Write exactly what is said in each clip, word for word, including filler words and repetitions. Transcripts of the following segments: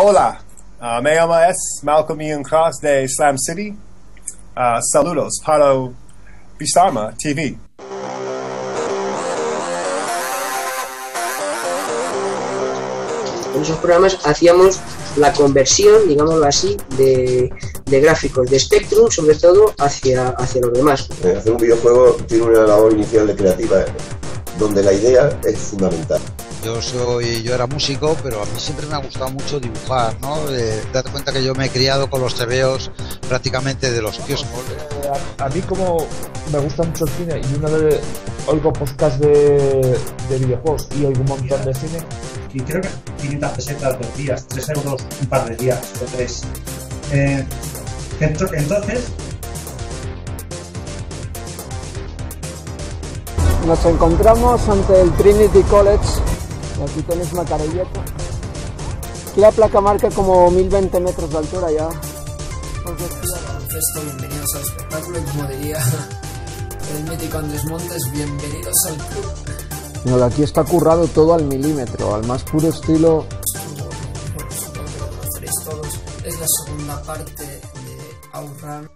Hola, uh, me llamo es Malcolm Ian Cross de Slam City. Uh, saludos para Bisarma T V. En esos programas hacíamos la conversión, digámoslo así, de, de gráficos de Spectrum, sobre todo hacia, hacia los demás. Hacer un videojuego tiene una labor inicial de creativa, donde la idea es fundamental. Yo soy, yo era músico, pero a mí siempre me ha gustado mucho dibujar, ¿no? Eh, date cuenta que yo me he criado con los tebeos prácticamente de los kioscos. A, a mí como me gusta mucho el cine y una vez oigo podcast de, de videojuegos y oigo un montón de cine. Y creo que quinientas pesetas dos días, tres euros un par de días o tres. Eh, entonces... Nos encontramos ante el Trinity College. Y aquí tenéis Macarelleta. Aquí la placa marca como mil veinte metros de altura ya. Baloncesto, bienvenidos al espectáculo, y como diría el mítico Andrés Montes, bienvenidos al club. Sino que aquí está currado todo al milímetro, al más puro estilo. Bueno, supongo que lo conoceréis todos. Es la segunda parte de Outrun.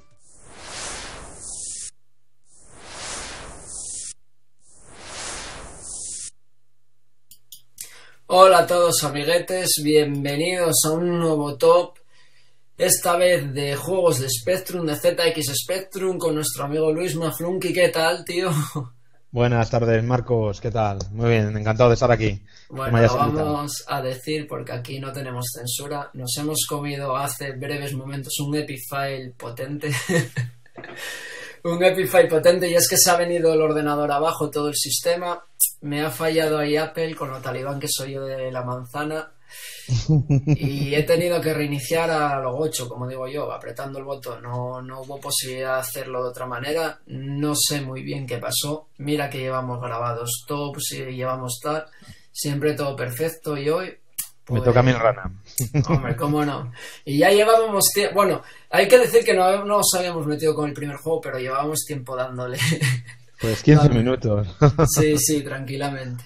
Hola a todos amiguetes, bienvenidos a un nuevo top, esta vez de juegos de Spectrum, de Z X Spectrum, con nuestro amigo Luis Maflunky. ¿Qué tal, tío? Buenas tardes, Marcos, ¿qué tal? Muy bien, encantado de estar aquí. Bueno, lo vamos a decir porque aquí no tenemos censura. Nos hemos comido hace breves momentos un Epifile potente. Un Epifile potente, y es que se ha venido el ordenador abajo, todo el sistema. Me ha fallado ahí Apple, con lo talibán que soy yo de la manzana, y he tenido que reiniciar a lo gocho, como digo yo, apretando el botón. No, no hubo posibilidad de hacerlo de otra manera. No sé muy bien qué pasó. Mira que llevamos grabados tops y llevamos tal, siempre todo perfecto, y hoy... Pues, me toca a mí la rana. Hombre, cómo no. Y ya llevábamos tiempo... Bueno, hay que decir que no nos habíamos metido con el primer juego, pero llevábamos tiempo dándole... Pues quince minutos. Sí, sí, tranquilamente.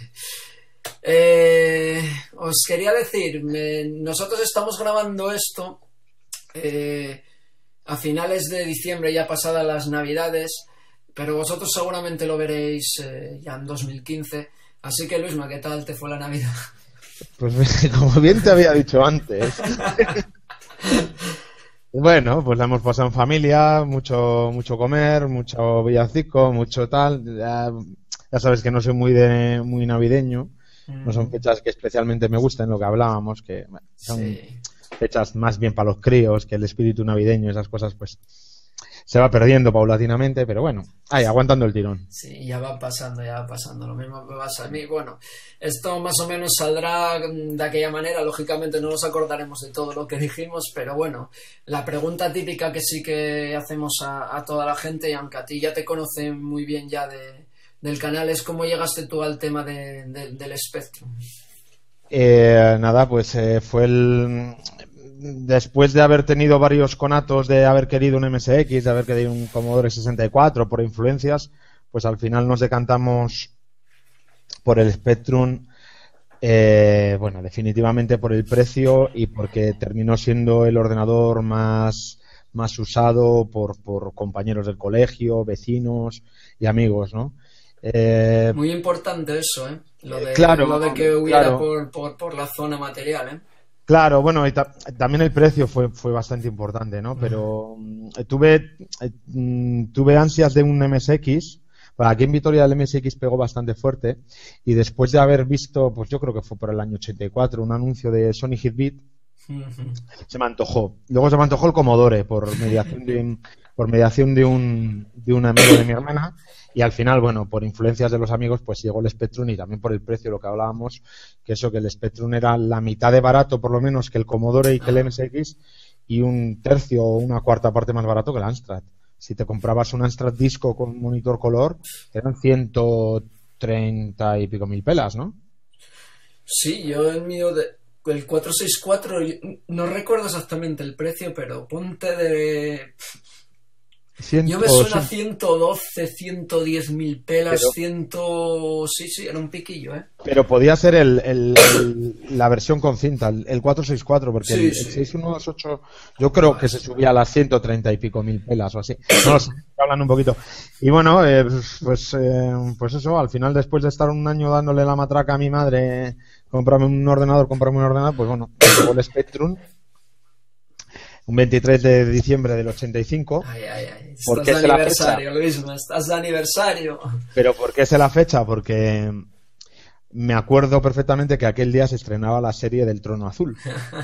Eh, os quería decir, me, nosotros estamos grabando esto eh, a finales de diciembre, ya pasadas las Navidades, pero vosotros seguramente lo veréis eh, ya en dos mil quince. Así que, Luisma, ¿qué tal te fue la Navidad? Pues como bien te había dicho antes. Bueno, pues la hemos pasado en familia, mucho mucho comer, mucho villancico, mucho tal. Ya, ya sabes que no soy muy de muy navideño, mm. No son fechas que especialmente me gusten, lo que hablábamos, que bueno, son sí. Fechas más bien para los críos, que el espíritu navideño, esas cosas, pues se va perdiendo paulatinamente, pero bueno, ahí, aguantando el tirón. Sí, ya va pasando, ya va pasando. Lo mismo me pasa a mí. Bueno, esto más o menos saldrá de aquella manera. Lógicamente no nos acordaremos de todo lo que dijimos, pero bueno, la pregunta típica que sí que hacemos a, a toda la gente, y aunque a ti ya te conocen muy bien ya de, del canal, es cómo llegaste tú al tema de, de, del Spectrum. Eh, nada, pues eh, fue el... Después de haber tenido varios conatos de haber querido un M S X, de haber querido un Commodore sesenta y cuatro por influencias, pues al final nos decantamos por el Spectrum, eh, bueno, definitivamente por el precio y porque terminó siendo el ordenador más, más usado por, por compañeros del colegio, vecinos y amigos, ¿no? Eh, Muy importante eso, ¿eh? Lo de, claro, lo de que hubiera claro. por, por, por la zona material, ¿eh? Claro, bueno, y ta también el precio fue, fue bastante importante, ¿no? Pero eh, tuve, eh, tuve ansias de un M S X. Bueno, aquí en Vitoria el M S X pegó bastante fuerte, y después de haber visto, pues yo creo que fue por el año ochenta y cuatro, un anuncio de Sony Hitbit, uh-huh. Se me antojó. Luego se me antojó el Commodore por mediación de un, por mediación de un, de un amigo de mi hermana. Y al final, bueno, por influencias de los amigos, pues llegó el Spectrum, y también por el precio, lo que hablábamos, que eso, que el Spectrum era la mitad de barato, por lo menos, que el Commodore y que el M S X, y un tercio o una cuarta parte más barato que el Amstrad. Si te comprabas un Amstrad disco con monitor color, eran ciento treinta y pico mil pelas, ¿no? Sí, yo el mío, de, el cuatrocientos sesenta y cuatro, no recuerdo exactamente el precio, pero ponte de... cien, Yo me suena cien, ciento doce, ciento diez mil pelas, pero, cien... Sí, sí, era un piquillo, ¿eh? pero podía ser el, el, el, la versión con cinta, el, el cuatrocientos sesenta y cuatro, porque Sí, el, sí. el sesenta y uno veintiocho yo creo que se subía a las ciento treinta y pico mil pelas o así. No lo sé, hablan un poquito. Y bueno, eh, pues, eh, pues eso, al final, después de estar un año dándole la matraca a mi madre, comprarme un ordenador, comprarme un ordenador, pues bueno, llegó el Spectrum. Un veintitrés de diciembre del ochenta y cinco. Ay, ay, ay. ¿Por Estás qué de es la aniversario, fecha? Luis, estás de aniversario. ¿Pero por qué es la fecha? Porque me acuerdo perfectamente que aquel día se estrenaba la serie del Trono Azul.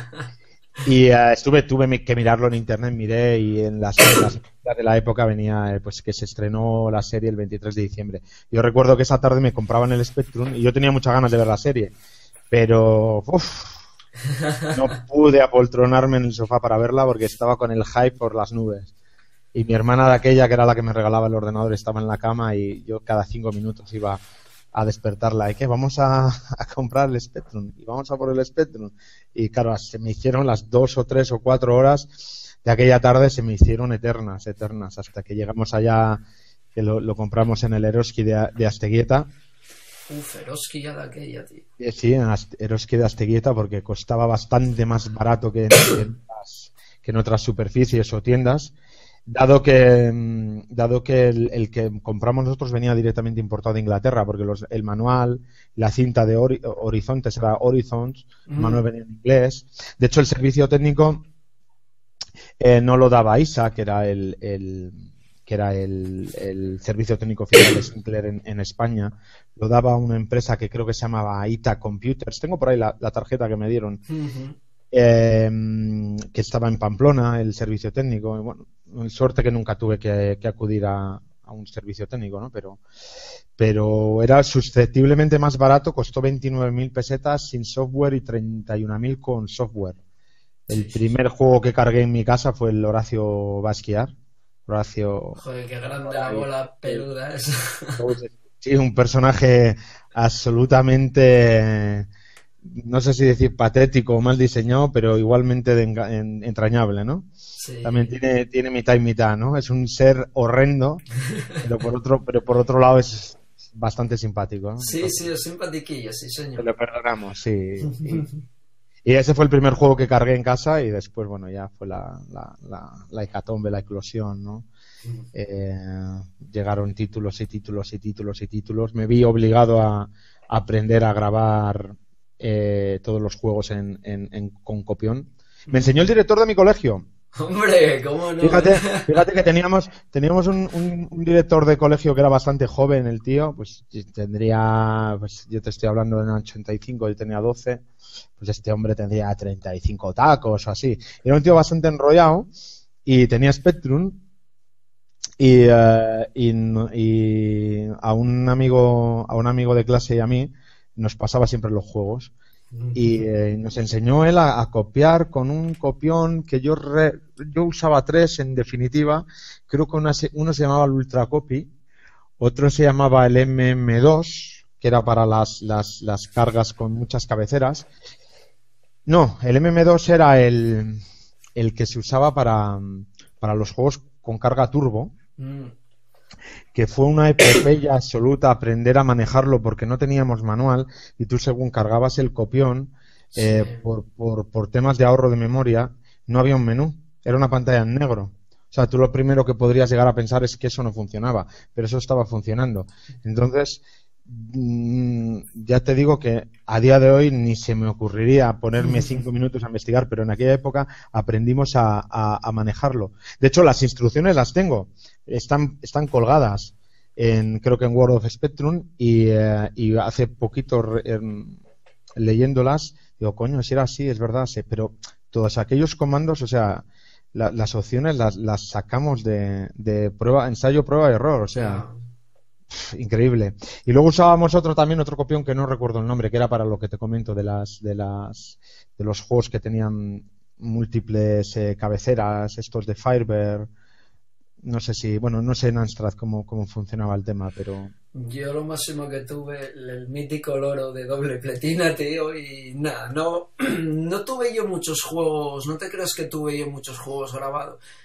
Y uh, estuve, tuve que mirarlo en internet, miré, y en las, en las noticias de la época venía eh, pues que se estrenó la serie el veintitrés de diciembre. Yo recuerdo que esa tarde me compraban el Spectrum y yo tenía muchas ganas de ver la serie. Pero... Uf, no pude apoltronarme en el sofá para verla porque estaba con el hype por las nubes. Y mi hermana de aquella, que era la que me regalaba el ordenador, estaba en la cama y yo cada cinco minutos iba a despertarla. ¿Y qué? Vamos a, a comprar el Spectrum. Y vamos a por el Spectrum. Y claro, se me hicieron las dos o tres o cuatro horas de aquella tarde, se me hicieron eternas, eternas, hasta que llegamos allá, que lo, lo compramos en el Eroski de, de Asteguieta. Uf, Eroski ya de aquella, tío. Sí, en Eroski de Asteguieta, porque costaba bastante más barato que en, que en otras, que en otras superficies o tiendas, dado que dado que el, el que compramos nosotros venía directamente importado de Inglaterra, porque los, el manual, la cinta de Ori, Horizontes era Horizons, el Mm. manual venía en inglés. De hecho, el servicio técnico eh, no lo daba I S A, que era el, el que era el, el servicio técnico oficial de Sinclair en, en España, lo daba una empresa que creo que se llamaba I T A Computers. Tengo por ahí la, la tarjeta que me dieron, Ujú. eh, que estaba en Pamplona, el servicio técnico. Y bueno, suerte que nunca tuve que, que acudir a, a un servicio técnico, ¿no? Pero, pero era susceptiblemente más barato, costó veintinueve mil pesetas sin software y treinta y una mil con software. El Sí, sí, primer juego que cargué en mi casa fue el Horacio Basquiat. Horacio. Joder, qué grande la bola peluda esa. Sí, un personaje absolutamente, no sé si decir patético o mal diseñado, pero igualmente de enga- en- entrañable, ¿no? Sí. También tiene, tiene mitad y mitad, ¿no? Es un ser horrendo, pero por otro, pero por otro lado es bastante simpático, ¿no? Sí, sí, es simpatiquillo, sí, Te señor. lo perdonamos, sí. Y, y ese fue el primer juego que cargué en casa y después, bueno, ya fue la, la, la, la hecatombe, la eclosión, ¿no? Eh, llegaron títulos y títulos y títulos y títulos. Me vi obligado a, a aprender a grabar eh, todos los juegos en, en, en- con copión. Me enseñó el director de mi colegio. Hombre, ¿cómo no? Fíjate, fíjate que teníamos, teníamos un, un- un director de colegio que era bastante joven, el tío, pues tendría, pues yo te estoy hablando de ochenta y cinco, yo tenía doce, pues este hombre tendría treinta y cinco tacos o así. Era un tío bastante enrollado y tenía Spectrum. Y, eh, y, no- y a un amigo a un amigo de clase y a mí nos pasaba siempre los juegos y eh, nos enseñó él a, a copiar con un copión que yo re- yo usaba tres en definitiva. Creo que una se- uno se llamaba el Ultra Copy, otro se llamaba el M M dos, que era para las, las, las cargas con muchas cabeceras. No, el M M dos era el, el que se usaba para, para los juegos con carga turbo, Mm. que fue una epopeya absoluta aprender a manejarlo porque no teníamos manual y tú según cargabas el copión, eh, Sí. por, por, por temas de ahorro de memoria, no había un menú, era una pantalla en negro. O sea, tú lo primero que podrías llegar a pensar es que eso no funcionaba, pero eso estaba funcionando. Entonces, mm, ya te digo que a día de hoy ni se me ocurriría ponerme cinco minutos a investigar, pero en aquella época aprendimos a, a- a manejarlo. De hecho, las instrucciones las tengo, están, están colgadas en, creo que en World of Spectrum y, eh, y hace poquito re- em, leyéndolas, digo, coño, si era así, es verdad, sí, pero todos aquellos comandos, o sea, la- las opciones las, las sacamos de, de prueba, ensayo, prueba y error, o sea, pf, increíble. Y luego usábamos otro también, otro copión que no recuerdo el nombre, que era para lo que te comento de las, de las, de los juegos que tenían múltiples eh, cabeceras, estos de Firebird. No sé si, bueno, no sé en Amstrad cómo, cómo funcionaba el tema, pero Yo lo máximo que tuve, el, el mítico loro de doble pletina, tío, y nada, no, no tuve yo muchos juegos, no te creas que tuve yo muchos juegos grabados.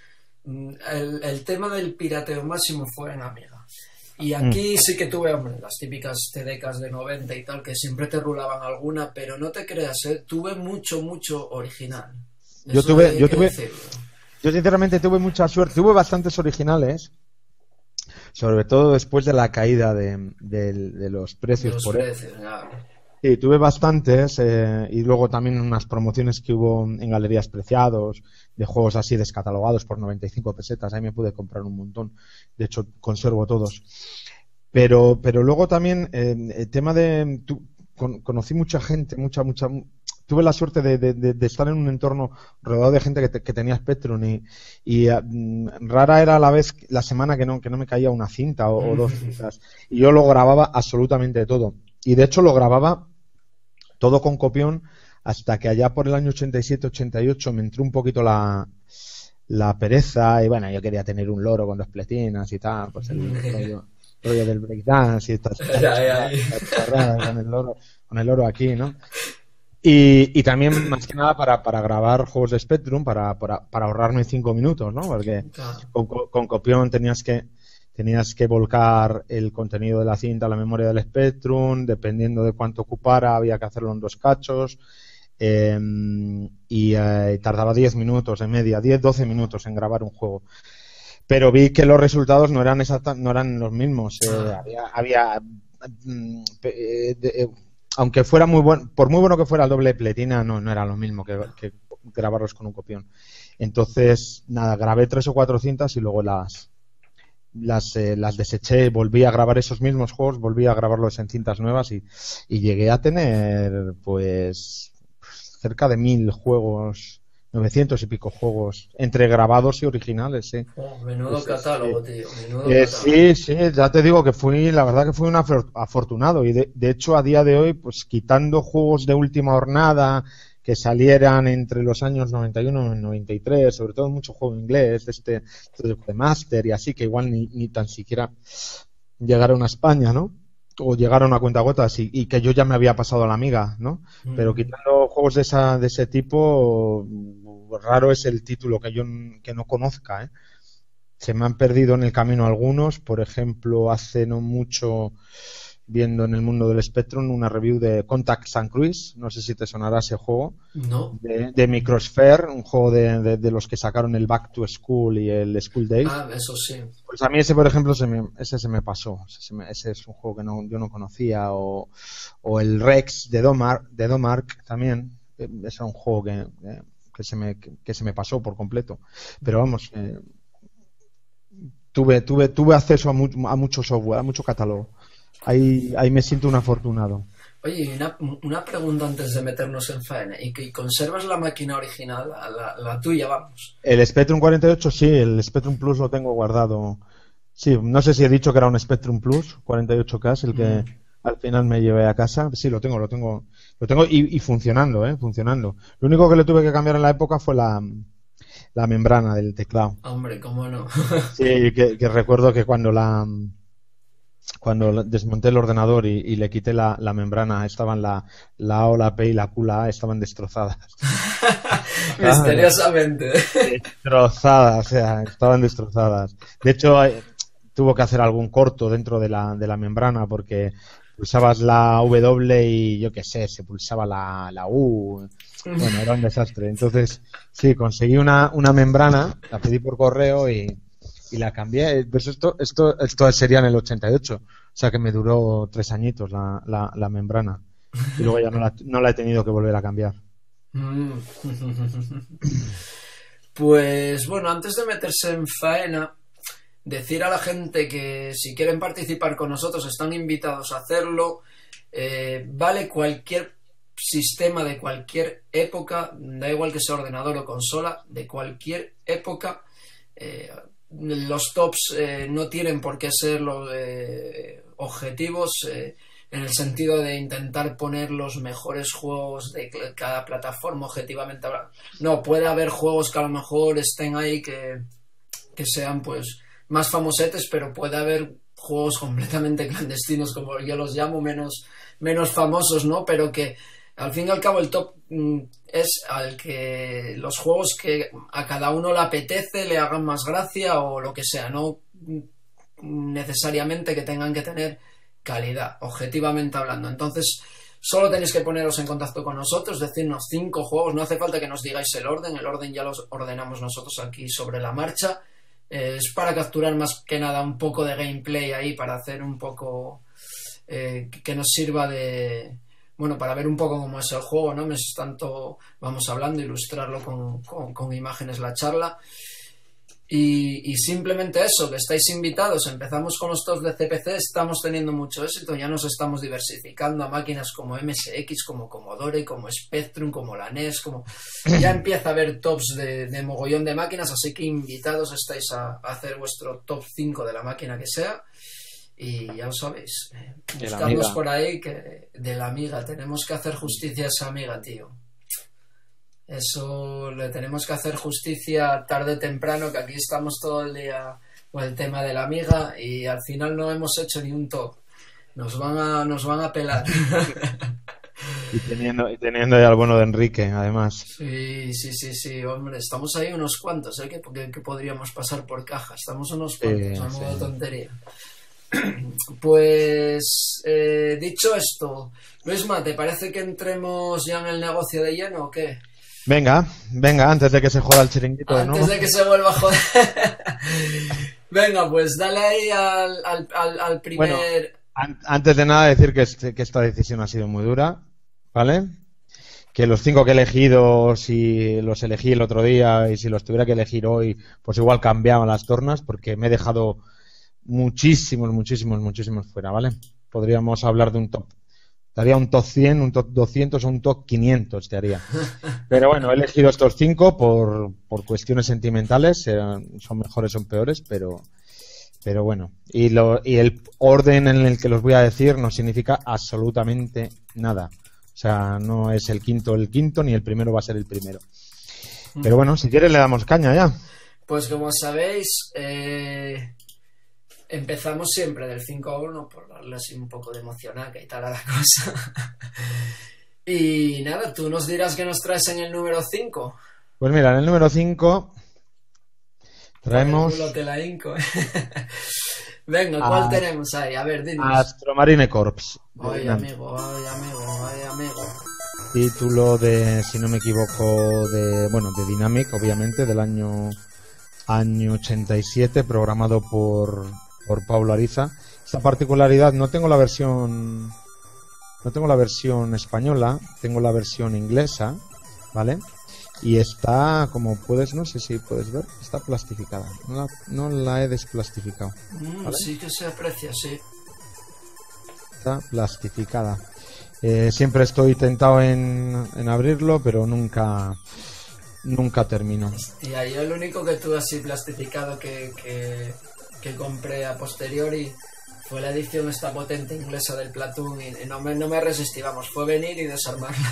el, el tema del pirateo máximo fue en Amiga. Y aquí mm. sí que tuve, hombre, las típicas T D Ks de noventa y tal, que siempre te rulaban alguna, pero no te creas, ¿eh? Tuve mucho, mucho original. Eso yo tuve, yo tuve, decirlo. Yo sinceramente tuve mucha suerte, tuve bastantes originales, sobre todo después de la caída de, de, de los precios. De los por precios, claro. Sí, tuve bastantes eh, y luego también unas promociones que hubo en galerías preciados de juegos así descatalogados por noventa y cinco pesetas. Ahí me pude comprar un montón. De hecho, conservo todos. Pero, pero luego también eh, el tema de... Tu, con, conocí mucha gente, mucha, mucha... Tuve la suerte de, de, de, de estar en un entorno rodeado de gente que, te, que tenía Spectrum y, y uh, rara era a la vez la semana que no, que no me caía una cinta o, o dos cintas. Y yo lo grababa absolutamente todo. Y de hecho lo grababa todo con copión, hasta que allá por el año ochenta y siete ochenta y ocho me entró un poquito la, la pereza y bueno, yo quería tener un loro con dos pletinas y tal, pues el rollo, rollo del breakdance y estas cosas con el loro, con el loro aquí, ¿no? Y, y también más que nada para, para grabar juegos de Spectrum, para, para, para ahorrarme cinco minutos, ¿no? Porque con, con copión tenías que Tenías que volcar el contenido de la cinta a la memoria del Spectrum, dependiendo de cuánto ocupara, había que hacerlo en dos cachos, eh, y eh, tardaba diez minutos de media, diez doce minutos en grabar un juego. Pero vi que los resultados no eran exacta, no eran los mismos. Eh, había, había eh, de, aunque fuera muy bueno, por muy bueno que fuera el doble pletina, no, no era lo mismo que, que grabarlos con un copión. Entonces, nada, grabé tres o cuatro cintas y luego las las eh, las deseché, volví a grabar esos mismos juegos, volví a grabarlos en cintas nuevas y, y llegué a tener pues cerca de mil juegos, novecientos y pico juegos entre grabados y originales, sí. Oh, menudo pues, catálogo, sí. tío, menudo eh, catálogo. Sí, sí, ya te digo que fui, la verdad que fui un afortunado y de, de hecho a día de hoy, pues quitando juegos de última hornada que salieran entre los años noventa y uno y noventa y tres, sobre todo mucho juego inglés, este, este de Master y así, que igual ni, ni tan siquiera llegaron a España, ¿no? O llegaron a cuentagotas y, y que yo ya me había pasado a la Amiga, ¿no? Mm. Pero quitando juegos de esa de ese tipo, raro es el título que yo que no conozca, ¿eh? Se me han perdido en el camino algunos, por ejemplo, hace no mucho, viendo en el mundo del Spectrum una review de Contact San Cruz, no sé si te sonará ese juego, no. de, de Microsphere, un juego de, de, de los que sacaron el Back to School y el School Days. Ah, eso sí. Pues a mí ese, por ejemplo, se me, ese se me pasó, ese, se me, ese es un juego que no, yo no conocía, o, o el Rex de Domark, de Domark también, ese es un juego que, que, se me, que, que se me pasó por completo, pero vamos, eh, tuve, tuve, tuve acceso a, mu a mucho software, a mucho catálogo. Ahí, ahí me siento un afortunado. Oye, una, una pregunta antes de meternos en faena. ¿Y que conservas la máquina original, la, la tuya, vamos? El Spectrum cuarenta y ocho, sí, el Spectrum Plus lo tengo guardado. Sí, no sé si he dicho que era un Spectrum Plus cuarenta y ocho K, el que mm. al final me llevé a casa. Sí, lo tengo, lo tengo, lo tengo y, y funcionando, ¿eh? Funcionando. Lo único que le tuve que cambiar en la época fue la, la membrana del teclado. Hombre, cómo no. Sí, que, que recuerdo que cuando la... Cuando desmonté el ordenador y, y le quité la, la membrana, estaban la, la A o la P y la Q, la A estaban destrozadas. Misteriosamente. Destrozadas, o sea, estaban destrozadas. De hecho, eh, tuvo que hacer algún corto dentro de la, de la membrana porque pulsabas la W y yo qué sé, se pulsaba la, la U. Bueno, era un desastre. Entonces, sí, conseguí una, una membrana, la pedí por correo y... y la cambié. Pues esto, esto, esto sería en el ochenta y ocho, o sea que me duró tres añitos la, la, la membrana y luego ya no la, no la he tenido que volver a cambiar. Pues bueno, antes de meterse en faena, decir a la gente que si quieren participar con nosotros están invitados a hacerlo. Eh, vale cualquier sistema de cualquier época, da igual que sea ordenador o consola, de cualquier época. eh, Los tops eh, no tienen por qué ser los eh, objetivos eh, en el sentido de intentar poner los mejores juegos de cada plataforma objetivamente. No, puede haber juegos que a lo mejor estén ahí que, que sean pues más famosetes, pero puede haber juegos completamente clandestinos, como yo los llamo, menos, menos famosos, ¿no? Pero que al fin y al cabo el top es al que los juegos que a cada uno le apetece, le hagan más gracia o lo que sea, no necesariamente que tengan que tener calidad, objetivamente hablando. Entonces, solo tenéis que poneros en contacto con nosotros, decirnos cinco juegos, no hace falta que nos digáis el orden, el orden ya los ordenamos nosotros aquí sobre la marcha. Eh, es para capturar más que nada un poco de gameplay ahí, para hacer un poco eh, que nos sirva de, bueno, para ver un poco cómo es el juego, ¿no? Mientras tanto vamos hablando, ilustrarlo con, con, con imágenes la charla. Y, y simplemente eso, que estáis invitados. Empezamos con los tops de C P C, estamos teniendo mucho éxito, ya nos estamos diversificando a máquinas como M S X, como Commodore, como Spectrum, como la N E S, como ya empieza a haber tops de, de mogollón de máquinas, así que invitados estáis a, a hacer vuestro top cinco de la máquina que sea. Y ya lo sabéis, eh, buscadnos por ahí, que de la Amiga, tenemos que hacer justicia a esa Amiga, tío. Eso le tenemos que hacer justicia tarde o temprano, que aquí estamos todo el día con el tema de la Amiga y al final no hemos hecho ni un top. Nos van a, nos van a pelar. Y teniendo, y teniendo ya el bueno de Enrique, además. Sí, sí, sí, sí, hombre, estamos ahí unos cuantos, ¿eh? que, que, que podríamos pasar por caja. Estamos unos cuantos, sí, a modo sí. de tontería. Pues, eh, dicho esto, Luisma, ¿te parece que entremos ya en el negocio de lleno o qué? Venga, venga, antes de que se joda el chiringuito de nuevo. Antes de que se vuelva a joder. Venga, pues dale ahí al, al, al, al primer... Bueno, an antes de nada decir que, este, que esta decisión ha sido muy dura, ¿vale? Que los cinco que he elegido, si los elegí el otro día y si los tuviera que elegir hoy, pues igual cambiaban las tornas, porque me he dejado muchísimos, muchísimos, muchísimos fuera, ¿vale? Podríamos hablar de un top. Te haría un top cien, un top doscientos o un top quinientos, te haría. Pero bueno, he elegido estos cinco por, por cuestiones sentimentales, eh, son mejores, son peores, pero, pero bueno. Y, lo, y el orden en el que los voy a decir no significa absolutamente nada. O sea, no es el quinto el quinto, ni el primero va a ser el primero. Pero bueno, si quieres le damos caña ya. Pues como sabéis, eh... empezamos siempre del cinco a uno por darle así un poco de emocionaca y tal a la cosa. Y nada, tú nos dirás qué nos traes en el número cinco. Pues mira, en el número cinco traemos... Te la hinco. Venga, ¿cuál a... tenemos ahí? A ver, dinos. Astromarine Corps. Ay, amigo, ay, amigo, ay, amigo. Título de, si no me equivoco, de, bueno, de Dynamic, obviamente, del año, año ochenta y siete, programado por... por Pablo Ariza. Esta particularidad, no tengo la versión no tengo la versión española, tengo la versión inglesa, ¿vale? Y está, como puedes, no sé si puedes ver, está plastificada, no la, no la he desplastificado, mm, ¿vale? Sí que se aprecia, sí. Está plastificada. Eh, siempre estoy tentado en, en abrirlo, pero nunca nunca termino. Y ahí el único que tuve así plastificado que, que que compré a posteriori fue la edición esta potente inglesa del Platoon y no me, no me resistí, vamos, fue venir y desarmarlo.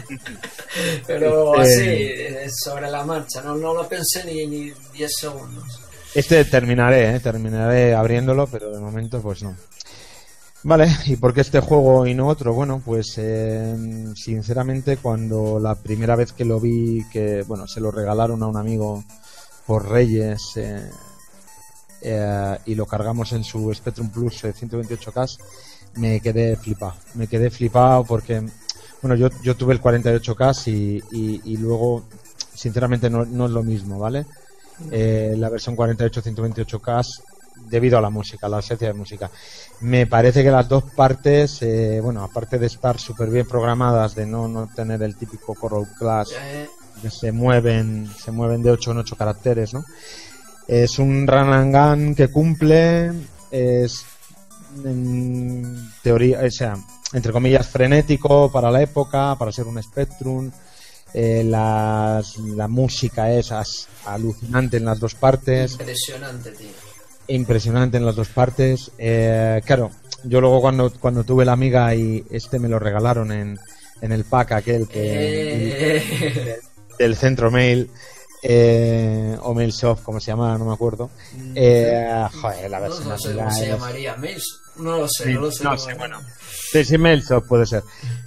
Pero este... así, sobre la marcha, no, no lo pensé ni, ni diez segundos. Este terminaré, ¿eh? terminaré abriéndolo, pero de momento pues no. Vale, ¿y por qué este juego y no otro? Bueno, pues eh, sinceramente cuando la primera vez que lo vi, que bueno, se lo regalaron a un amigo por Reyes, eh, Eh, y lo cargamos en su Spectrum Plus eh, ciento veintiocho K, me quedé flipado. Me quedé flipado porque, bueno, yo, yo tuve el cuarenta y ocho K y, y, y luego, sinceramente, no, no es lo mismo, ¿vale? Eh, la versión cuarenta y ocho ciento veintiocho K, debido a la música, a la ausencia de música. Me parece que las dos partes, eh, bueno, aparte de estar súper bien programadas, de no, no tener el típico Corel Clash, que se mueven, se mueven de ocho en ocho caracteres, ¿no? Es un run and gun que cumple, es en teoría, o sea, entre comillas, frenético para la época, para ser un Spectrum. Eh, las, la música es as, alucinante en las dos partes. Impresionante, tío. Impresionante en las dos partes. Eh, claro, yo luego cuando, cuando tuve la Amiga y este me lo regalaron en, en el pack aquel que eh. el, del Centro Mail. Eh, o Mailsoft, como se llama, no me acuerdo. Eh, joder, la versión no, no sé cómo se llamaría, Mails, no lo sé, sí, no lo sé. No sé, bueno. Sí, sí, Mailsoft puede ser.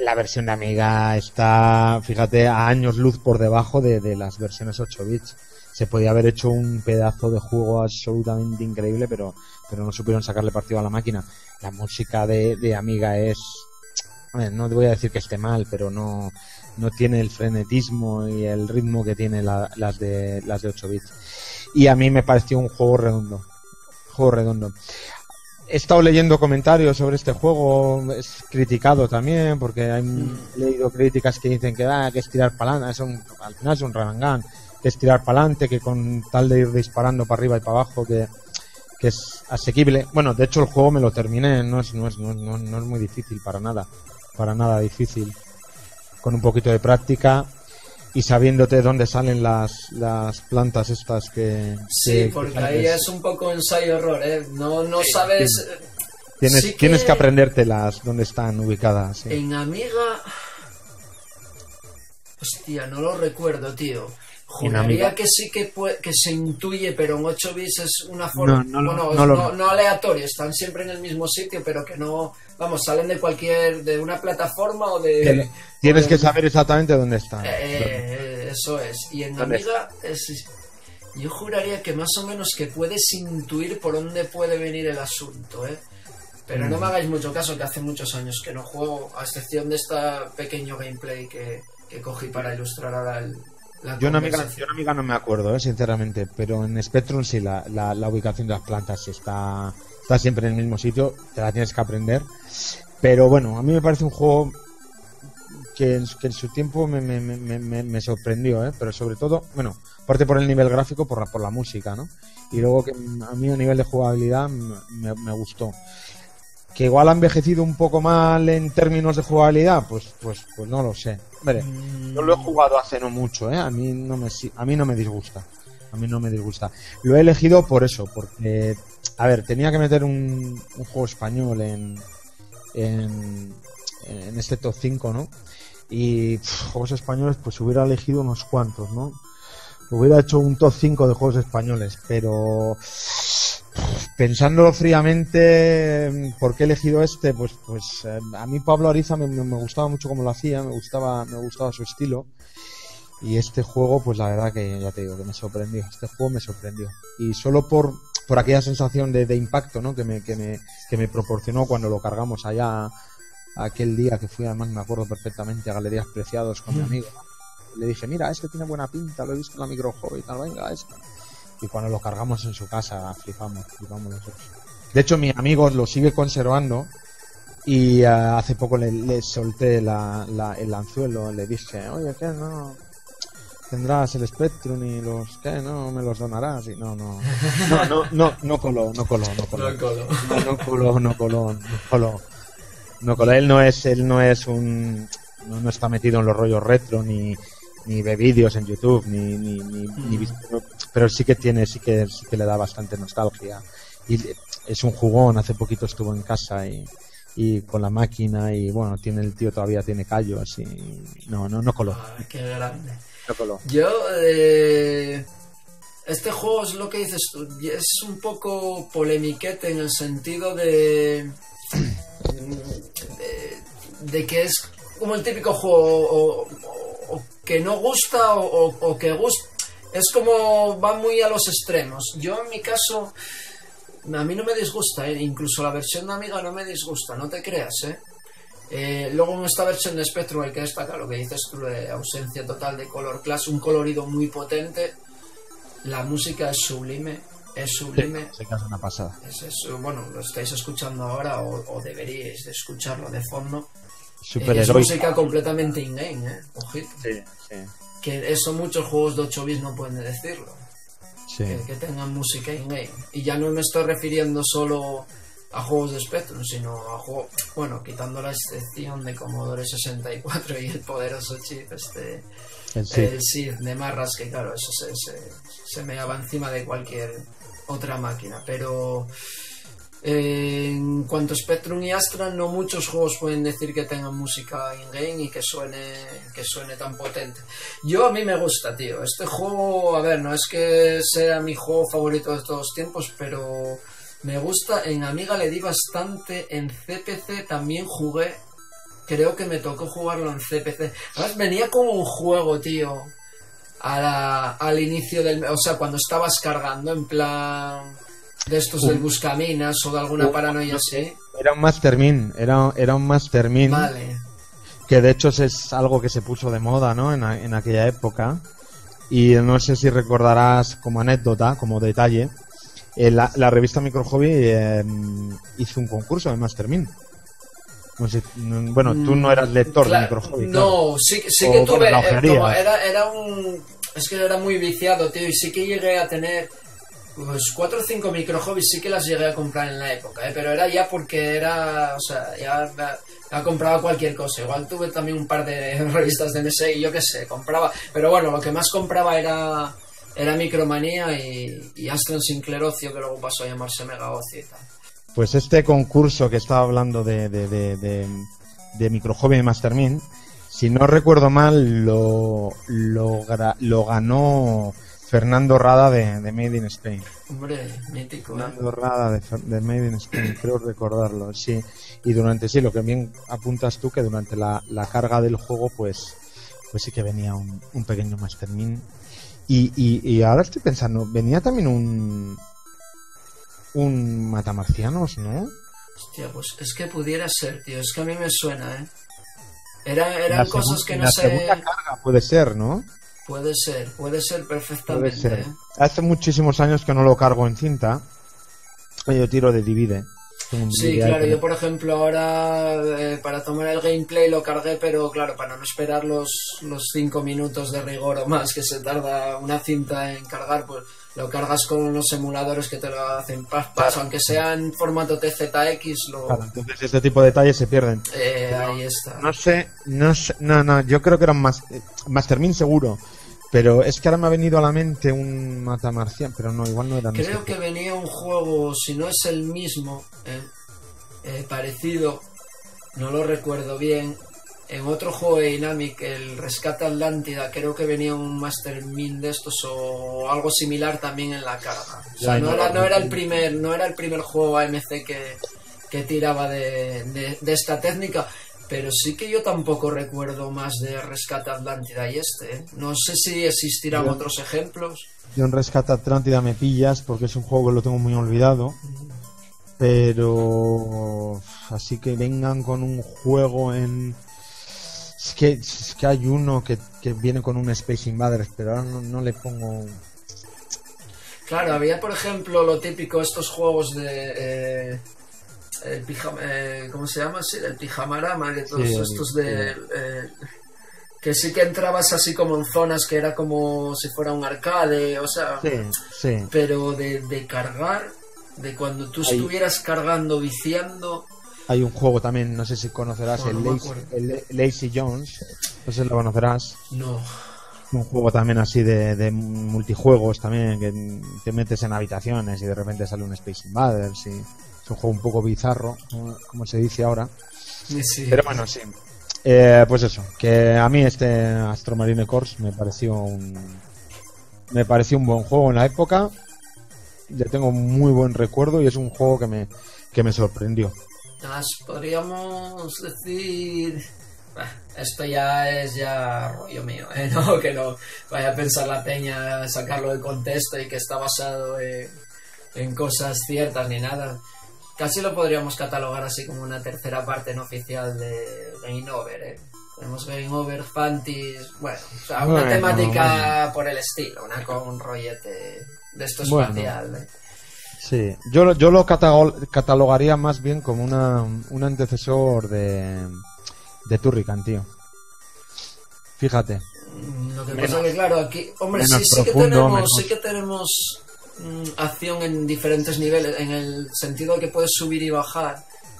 la versión de Amiga está, fíjate, a años luz por debajo de, de las versiones ocho bits. Se podía haber hecho un pedazo de juego absolutamente increíble, pero, pero no supieron sacarle partido a la máquina. La música de, de Amiga es, bueno, no te voy a decir que esté mal, pero no, no tiene el frenetismo y el ritmo que tiene la, las de las de ocho bits. Y a mí me pareció un juego redondo, juego redondo. He estado leyendo comentarios sobre este juego, es criticado también, porque he leído críticas que dicen que, ah, que es tirar para adelante, es un, al final es un run and gun, que es tirar para adelante, que con tal de ir disparando para arriba y para abajo, que, que es asequible. Bueno, de hecho el juego me lo terminé, no es, no es, no es, no, no es muy difícil, para nada, para nada difícil. Con un poquito de práctica y sabiéndote dónde salen las, las plantas estas que... Sí, que, porque que ahí es un poco ensayo-error, ¿eh? No, no sabes... Tienes, sí que... tienes que aprendértelas dónde están ubicadas. Sí. En Amiga... Hostia, no lo recuerdo, tío. Juraría que sí que, puede, que se intuye, pero en ocho bits es una forma... No, no, bueno, no, no, no, no aleatorio, están siempre en el mismo sitio, pero que no... Vamos, salen de cualquier... de una plataforma o de... Tienes o de, que saber exactamente dónde están. Eh, eso es. Y en Amiga es, yo juraría que más o menos que puedes intuir por dónde puede venir el asunto, ¿eh? Pero mm. no me hagáis mucho caso, que hace muchos años que no juego, a excepción de este pequeño gameplay que, que cogí para ilustrar ahora el... Yo en, Amiga, yo en Amiga no me acuerdo, ¿eh? Sinceramente, pero en Spectrum sí, la, la, la ubicación de las plantas está, está siempre en el mismo sitio, te la tienes que aprender. Pero bueno, a mí me parece un juego que en, que en su tiempo me, me, me, me, me sorprendió, ¿eh? Pero sobre todo, bueno, aparte por el nivel gráfico, por la, por la música, ¿no? Y luego que a mí a nivel de jugabilidad me, me gustó. Que igual ha envejecido un poco mal en términos de jugabilidad, pues pues pues no lo sé. Hombre, yo lo he jugado hace no mucho, ¿eh? A mí no me a mí no me disgusta. A mí no me disgusta. Lo he elegido por eso, porque a ver, tenía que meter un, un juego español en en en este top cinco, ¿no? Y pff, juegos españoles, pues hubiera elegido unos cuantos, ¿no? Hubiera hecho un top cinco de juegos españoles, pero pensándolo fríamente, ¿por qué he elegido este? Pues, pues eh, a mí Pablo Ariza me, me gustaba mucho cómo lo hacía, me gustaba, me gustaba su estilo. Y este juego, pues la verdad que ya te digo que me sorprendió. Este juego me sorprendió. Y solo por, por aquella sensación de, de impacto, ¿no? Que me, que me, que me proporcionó cuando lo cargamos allá aquel día que fui, además me acuerdo perfectamente, a Galerías Preciados con mm. mi amigo. Le dije, mira, este tiene buena pinta, lo he visto en la microjuego y tal, venga, este. Y cuando lo cargamos en su casa, flipamos, flipamos nosotros. De hecho, mi amigo lo sigue conservando y uh, hace poco le, le solté la, la, el anzuelo, le dije, oye, ¿qué? No, tendrás el Spectrum y los, ¿qué? No, me los donarás. Y no, no, no, no, no, no coló, no coló, no coló. No coló. No, no coló, no coló, no coló. No coló. Él no es, él no es un, no, no está metido en los rollos retro ni ni ve vídeos en YouTube ni ni, ni, mm. ni pero sí que tiene sí que sí que le da bastante nostalgia y es un jugón. Hace poquito estuvo en casa y, y con la máquina y bueno, tiene el tío todavía tiene callos y no no no coló. Ah, qué grande. No coló. Yo eh, este juego es lo que dices tú, es un poco polemiquete en el sentido de de, de que es como el típico juego o, o, o que no gusta o, o, o que gusta. Es como va muy a los extremos. Yo en mi caso a mí no me disgusta, ¿eh? Incluso la versión de Amiga no me disgusta, no te creas, ¿eh? Eh, luego en esta versión de Spectrum hay que destacar lo que dices tú de ausencia total de color class, un colorido muy potente, la música es sublime, es sublime. Sí, es una pasada. Es, es, bueno, lo estáis escuchando ahora o, o deberíais de escucharlo de fondo. Super eh, es heroica. música completamente in-game, ¿eh? Ojito. Sí, sí. Que eso muchos juegos de ocho bits no pueden decirlo. Sí. Que, que tengan música in-game. Y ya no me estoy refiriendo solo a juegos de Spectrum, sino a juegos, bueno, quitando la excepción de Commodore sesenta y cuatro y el poderoso chip este, el Sith, el Sith de Marras, que claro, eso se, se, se me va encima de cualquier otra máquina. Pero eh, en cuanto a Spectrum y Astra, no muchos juegos pueden decir que tengan música in-game y que suene que suene tan potente. Yo, a mí me gusta, tío. Este juego, a ver, no es que sea mi juego favorito de todos los tiempos, pero me gusta. En Amiga le di bastante, en C P C también jugué creo que me tocó jugarlo en C P C. Además, venía como un juego, tío, a la, al inicio del... O sea, cuando estabas cargando, en plan... De estos del Buscaminas o de alguna paranoia así. Era un Mastermin, era, era un Mastermin. Vale. Que de hecho es algo que se puso de moda, ¿no? En, en aquella época. Y no sé si recordarás como anécdota, como detalle, eh, la, la revista Micro Hobby eh, hizo un concurso de Mastermin. No sé, bueno, tú no eras lector Cla- de Micro Hobby. No, claro. sí, sí O, que bueno, tuve... la eh, hojería. como era, era un... Es que era muy viciado, tío, y sí que llegué a tener... Pues cuatro o cinco micro hobbies sí que las llegué a comprar en la época, ¿eh? Pero era ya porque era, o sea, ya la, la compraba cualquier cosa. Igual tuve también un par de revistas de M S I y yo qué sé, compraba. Pero bueno, lo que más compraba era era Micromanía y, y Astron Sinclair Ocio, que luego pasó a llamarse Mega Ocio y tal. Pues este concurso que estaba hablando de, de, de, de, de Micro Hobby y Mastermin, si no recuerdo mal, lo, lo, gra- lo ganó Fernando Rada de, de Made in Spain. Hombre, mítico, ¿eh? Fernando Rada de, de Made in Spain, creo recordarlo, sí. Y durante, sí, lo que bien apuntas tú, que durante la, la carga del juego, pues pues sí que venía un, un pequeño Mastermin. Y, y, y ahora estoy pensando, venía también un un Matamarcianos, ¿no? Hostia, pues es que pudiera ser, tío. Es que a mí me suena, ¿eh? Era, eran La cosas segu- que no la sé... segunda carga puede ser, ¿no? Puede ser, puede ser Puede perfectamente, ser. ¿eh? Hace muchísimos años que no lo cargo en cinta. Yo tiro de Divide. Tengo un Sí, Divide claro, ahí. yo por ejemplo ahora eh, para tomar el gameplay lo cargué, pero claro, para no esperar los los cinco minutos de rigor o más que se tarda una cinta en cargar, pues lo cargas con unos emuladores que te lo hacen pas, pas, aunque sea en formato T Z X, lo... Claro, entonces este tipo de detalles se pierden. Eh, ahí está. No sé, no sé, no, no, yo creo que era un mas, eh, Mastermin seguro. Pero es que ahora me ha venido a la mente un Matamarcian, pero no, igual no era Creo ese. que venía un juego, si no es el mismo, eh, eh, parecido, no lo recuerdo bien. En otro juego de Dynamic, el Rescate Atlántida, creo que venía un Mastermin de estos o algo similar también en la carga. O sea, Ya, no no, era, no. no era el primer, no era el primer juego A M C que, que tiraba de, de, de esta técnica. Pero sí que yo tampoco recuerdo más de Rescate Atlántida y este, ¿eh? No sé si existirán Yo- otros ejemplos. Yo en Rescate Atlántida me pillas porque es un juego que lo tengo muy olvidado. Pero así que vengan con un juego en... Es que, es que hay uno que, que viene con un Space Invaders, pero ahora no, no le pongo... Claro, había por ejemplo lo típico, estos juegos de... Eh, el pijama, eh, ¿cómo se llama? Sí, el pijamarama, que todos Sí, estos sí. de... Eh, que sí que entrabas así como en zonas que era como si fuera un arcade, o sea... Sí, sí. Pero de, de cargar, de cuando tú Ahí. estuvieras cargando, viciando... Hay un juego también, no sé si conocerás, No, el, no me Lazy, acuerdo. el Lazy Jones. No sé si lo conocerás. No. Un juego también así de, de multijuegos también, que te metes en habitaciones y de repente sale un Space Invaders. Y es un juego un poco bizarro, como, como se dice ahora. Sí. Pero bueno, sí. Eh, pues eso, que a mí este Astro Marine Corps me pareció un me pareció un buen juego en la época. Le tengo muy buen recuerdo y es un juego que me que me sorprendió. As- podríamos decir... Bah, esto ya es ya rollo mío, ¿eh? No, que no vaya a pensar la peña, sacarlo de contexto y que está basado en, en cosas ciertas ni nada. Casi lo podríamos catalogar así como una tercera parte no oficial de Game Over, ¿eh? Tenemos Game Over, Fantis, bueno, o sea, una Bueno, temática bueno. por el estilo, una con un rollete de esto Bueno. espacial, ¿eh? Sí, yo, lo- yo lo catago- catalogaría más bien como una, un antecesor de, de Turrican, tío. Fíjate. Lo que Menos- pasa que claro, aquí, hombre, sí, menos sí que profundo, tenemos, menos- sí que tenemos mm, acción en diferentes niveles, en el sentido de que puedes subir y bajar.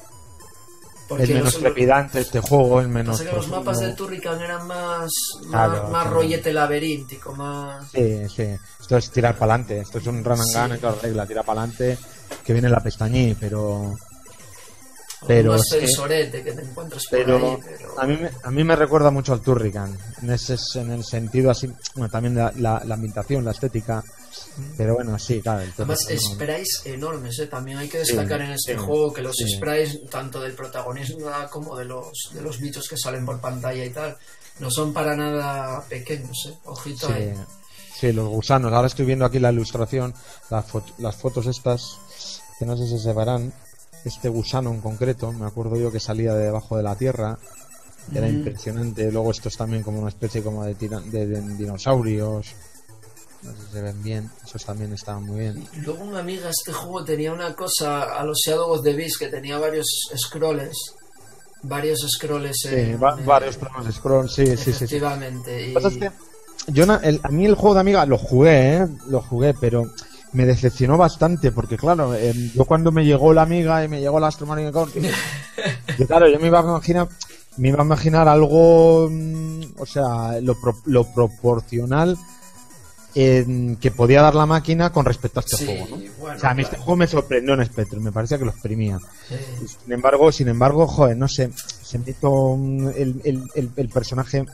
Es menos los- trepidante este juego, es menos pasa que los profundo. mapas del Turrican eran más, más, Claro, más claro. rollete laberíntico, más... Sí, sí. Esto es tirar para adelante. Esto es un run and gun Sí. en toda regla. Tira para adelante, que viene la pestañí, pero... Pero un es que- ascensorete que te encuentras por pero, ahí, pero... a mí me, a mí me recuerda mucho al Turrican en ese en el sentido así, bueno, también la, la, la ambientación, la estética, pero bueno, sí, claro, el Además, Turrican, ¿no? sprays enormes, ¿eh? También hay que destacar Sí, en este sí, juego que los sí. sprays, tanto del protagonista como de los, de los bichos que salen por pantalla y tal, no son para nada pequeños, ¿eh? Ojito Sí, ahí. sí, los gusanos. Ahora estoy viendo aquí la ilustración, la fo- las fotos estas, que no sé si se verán. Este gusano en concreto, me acuerdo yo que salía de debajo de la tierra, era Mm. impresionante. Luego esto es también como una especie como de, tira- de, de dinosaurios. No sé si se ven bien, esos también estaban muy bien. Y luego una amiga, este juego tenía una cosa a los Shadow of the Beast que tenía varios scrolls, varios scrolls Sí, en, va- en- varios planos de scroll, sí, sí, sí, sí. efectivamente. Lo que pasa es Y... que yo na- el- a mí el juego de Amiga lo jugué, ¿eh? Lo jugué, pero me decepcionó bastante porque claro, eh, yo cuando me llegó la Amiga y me llegó la Astro Marine Corps, yo, claro, yo me iba a imaginar, me iba a imaginar algo, mm, o sea, lo, pro- lo proporcional en que podía dar la máquina con respecto a este Sí, juego, ¿no? bueno, O sea, a mí este claro. juego me sorprendió en Spectrum, me parecía que lo exprimía. Sí. Sin embargo, sin embargo, joder, no sé, se me hizo mm, el, el, el, el personaje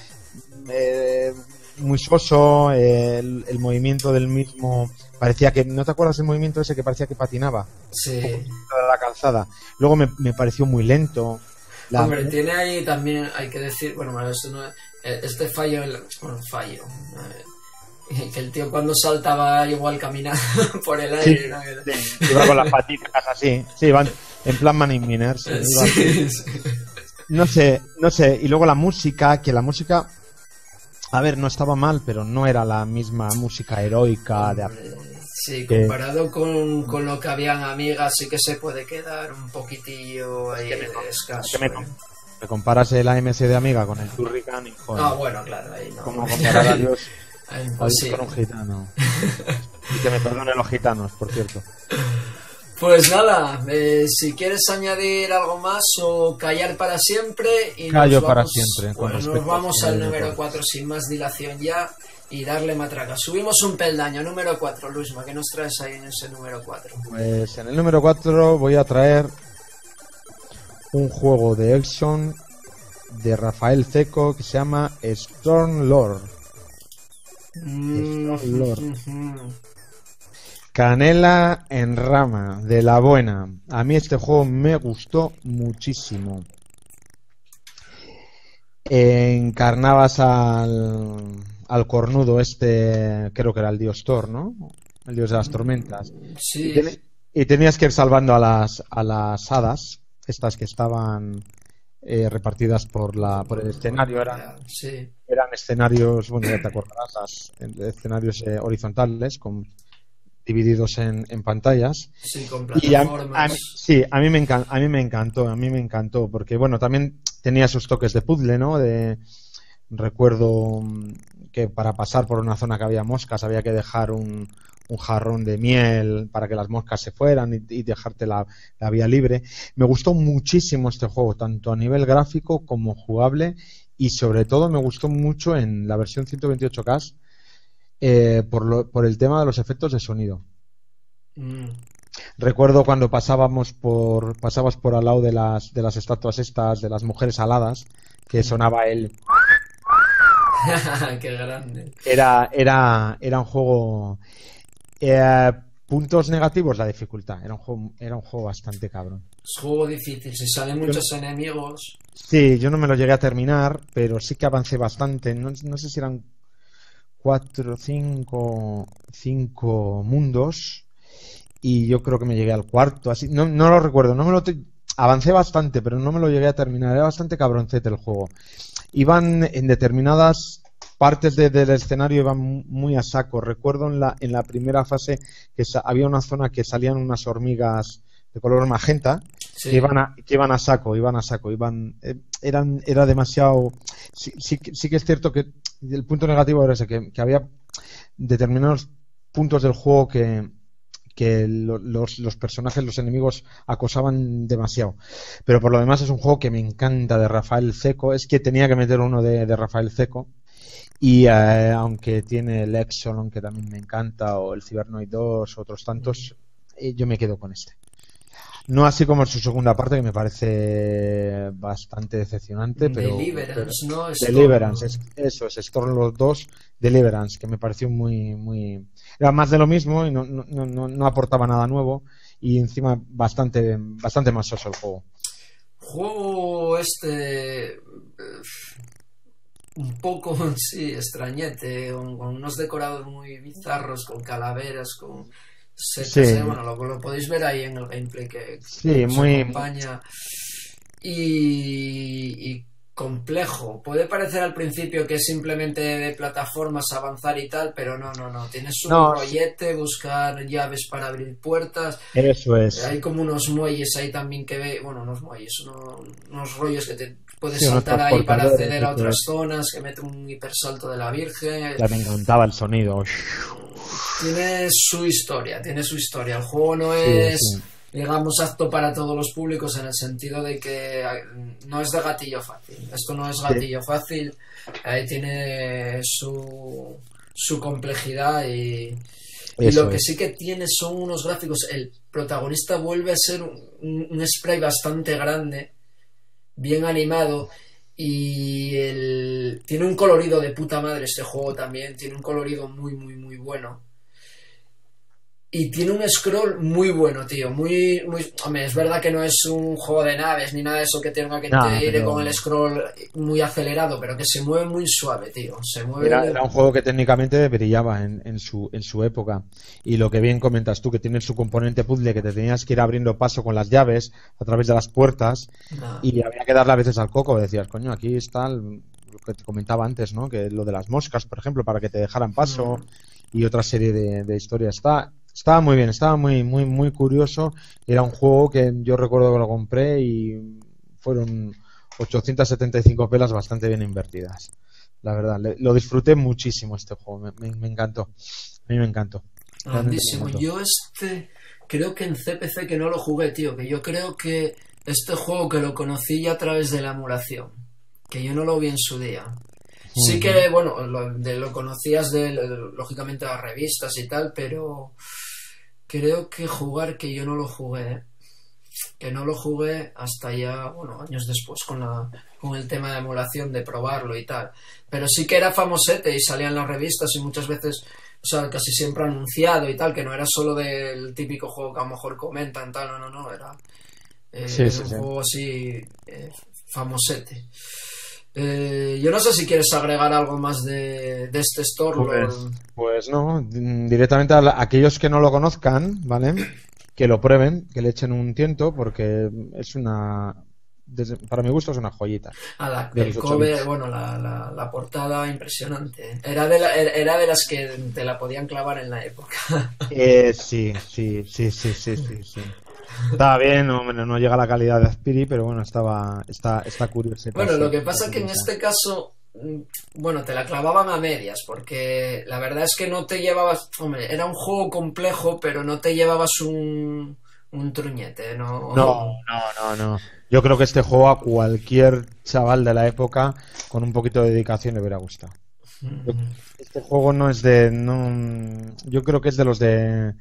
eh, muy soso, eh, el, el movimiento del mismo parecía que, ¿no te acuerdas del movimiento ese que parecía que patinaba? Sí. Un poco de la calzada. Luego me, me pareció muy lento. La- Hombre, tiene ahí también, hay que decir, bueno, bueno, esto no, eh, este fallo, el- bueno, fallo, eh, que el tío cuando saltaba igual caminando por el Sí, aire, ¿no? Era- sí, iba con las patitas así, sí, iban en plan Manning Miners. Eh, iba así. sí, sí. No sé, no sé. Y luego la música, que la música, a ver, no estaba mal, pero no era la misma música heroica de Hombre, sí, que- comparado con, con lo que habían amigas, sí que se puede quedar un poquitillo ahí que me- escaso. que me, ¿eh? me comparas el A M C de Amiga con el Turrican y joder, Ah, bueno, claro, ahí no. como comparar a Dios, Ah, a Dios imposible. con un gitano. Y que me perdonen los gitanos, por cierto. Pues nada, eh, si quieres añadir algo más o callar para siempre y nos Callo para vamos- siempre, con bueno, nos respecto vamos al al número número cuatro. cuatro sin más dilación ya y darle matraca. Subimos un peldaño, número cuatro, Luisma, ¿qué nos traes ahí en ese número cuatro? Pues en el número cuatro voy a traer un juego de Elson de Rafael Ceco que se llama Storm Lord. Mm, Lord. ujú. Canela en rama, de la buena. A mí este juego me gustó muchísimo. Encarnabas al, al cornudo este, creo que era el dios Thor, ¿no? El dios de las tormentas. Sí, Y, ten- y tenías que ir salvando a las, a las hadas, estas que estaban eh, repartidas por, la, por el escenario. Eran, sí. eran escenarios, bueno, ya te acordarás, las- escenarios eh, horizontales, con, divididos en, en pantallas. Sí, con Y a, plataformas. a mí- sí, a mí me encan- a mí me encantó, a mí me encantó, porque bueno, también tenía sus toques de puzzle, ¿no? De recuerdo mm, que para pasar por una zona que había moscas había que dejar un, un jarrón de miel para que las moscas se fueran y, y dejarte la, la vía libre. Me gustó muchísimo este juego, tanto a nivel gráfico como jugable, y sobre todo me gustó mucho en la versión ciento veintiocho K eh, por, lo- por el tema de los efectos de sonido. Mm. Recuerdo cuando pasábamos por pasabas por al lado de las de las estatuas estas de las mujeres aladas que sonaba el Qué grande. era era era un juego eh, puntos negativos, la dificultad, era un juego era un juego bastante cabrón. Es juego difícil, si salen muchos enemigos. Sí, yo no me lo llegué a terminar, pero sí que avancé bastante. No, no sé si eran cuatro, cinco, cinco mundos. Y yo creo que me llegué al cuarto, así, no, no lo recuerdo, no me lo te- avancé bastante, pero no me lo llegué a terminar, era bastante cabroncete el juego. Iban en determinadas partes de- del escenario, iban mu- muy a saco. Recuerdo en la, en la primera fase que sa- había una zona que salían unas hormigas de color magenta, Sí. que iban a, que iban a saco, iban a saco, iban, eh, eran, era demasiado, sí, sí, que- sí que es cierto que el punto negativo era ese, que, que había determinados puntos del juego que que lo- los, los personajes, los enemigos acosaban demasiado. Pero por lo demás es un juego que me encanta de Rafael Ceco. Es que tenía que meter uno de, de Rafael Ceco. Y eh, aunque tiene el Exolon, que también me encanta, o el Cybernoid dos, otros tantos, eh, yo me quedo con este. No así como su segunda parte, que me parece bastante decepcionante, pero... Deliverance, pero, ¿no? Es Deliverance, como... es, eso, es Storm los dos, Deliverance, que me pareció muy... muy era más de lo mismo y no, no, no, no aportaba nada nuevo, y encima bastante, bastante más soso el juego. Juego este... un poco, sí, extrañete, con, con unos decorados muy bizarros, con calaveras, con setas, Sí. ¿eh? Bueno, lo, lo podéis ver ahí en el gameplay que, Sí, que nos muy- acompaña. Y, y complejo. Puede parecer al principio que es simplemente de plataformas avanzar y tal, pero no, no, no. Tienes un No, rollete, buscar llaves para abrir puertas. Eso es. Hay como unos muelles ahí también que ve, bueno, unos muelles, uno- unos rollos que te puedes Sí, unos saltar ahí para transportadores, acceder a eso otras es. zonas, que mete un hipersalto de la Virgen. Ya me encantaba el sonido. Tiene su historia, tiene su historia. El juego no Sí, es, sí. digamos, apto para todos los públicos en el sentido de que eh, no es de gatillo fácil. Esto no es Sí. gatillo fácil, ahí tiene su, su complejidad y, y Eso lo que es. sí que tiene son unos gráficos. El protagonista vuelve a ser un, un spray bastante grande, bien animado. Y el... tiene un colorido de puta madre este juego también. Tiene un colorido muy, muy, muy bueno. Y tiene un scroll muy bueno, tío. Muy, muy... Hombre, es verdad que no es un juego de naves ni nada de eso que tenga que No, te ir pero- con el scroll muy acelerado, pero que se mueve muy suave, tío. Se mueve... Era, era un juego que técnicamente brillaba en, en, su, en su época. Y lo que bien comentas tú, que tiene su componente puzzle, que te tenías que ir abriendo paso con las llaves a través de las puertas, Nah. y había que darle a veces al coco. Decías, coño, aquí está el- lo que te comentaba antes, ¿no? Que lo de las moscas, por ejemplo, para que te dejaran paso, Mm. y otra serie de, de historias. Está, estaba muy bien, estaba muy, muy, muy curioso. Era un juego que yo recuerdo que lo compré y fueron ochocientas setenta y cinco pelas bastante bien invertidas. La verdad, le- lo disfruté muchísimo este juego, me, me- me encantó. A mí me encantó. Realmente me Grandísimo. encantó. Yo este creo que en C P C que no lo jugué, tío. Que yo creo que este juego que lo conocí ya a través de la emulación. Que yo no lo vi en su día. Sí que, bueno, lo, de, lo conocías de, de, lógicamente, las revistas y tal, pero creo que jugar que yo no lo jugué, ¿eh? Que no lo jugué hasta ya, bueno, años después con la con el tema de emulación, de probarlo y tal. Pero sí que era famosete y salía en las revistas y muchas veces, o sea, casi siempre anunciado y tal, que no era solo del típico juego que a lo mejor comentan, tal, no, no, no, era, eh, Sí, era sí, un sí. juego así eh, famosete. Eh, yo no sé si quieres agregar algo más de, de este Stormlord. Pues, pues no, mm, directamente a, la- a aquellos que no lo conozcan, ¿vale? Que lo prueben, que le echen un tiento, porque es una, desde- para mi gusto es una joyita. A la, de el los ocho cover, bits. bueno, la, la, la portada impresionante. Era de, la- era era de las que te la podían clavar en la época. Eh, sí, sí, sí, sí, sí, sí, sí. Estaba bien, no, no llega a la calidad de Aspiri, pero bueno, estaba, está, está curioso. Bueno, lo que pasa es que en este caso, mm, bueno, te la clavaban a medias, porque la verdad es que no te llevabas, hombre, era un juego complejo, pero no te llevabas un, un truñete, ¿no? No, no, no, no. Yo creo que este juego a cualquier chaval de la época con un poquito de dedicación le hubiera gustado. Yo- Este juego no es de, no, yo creo que es de los de,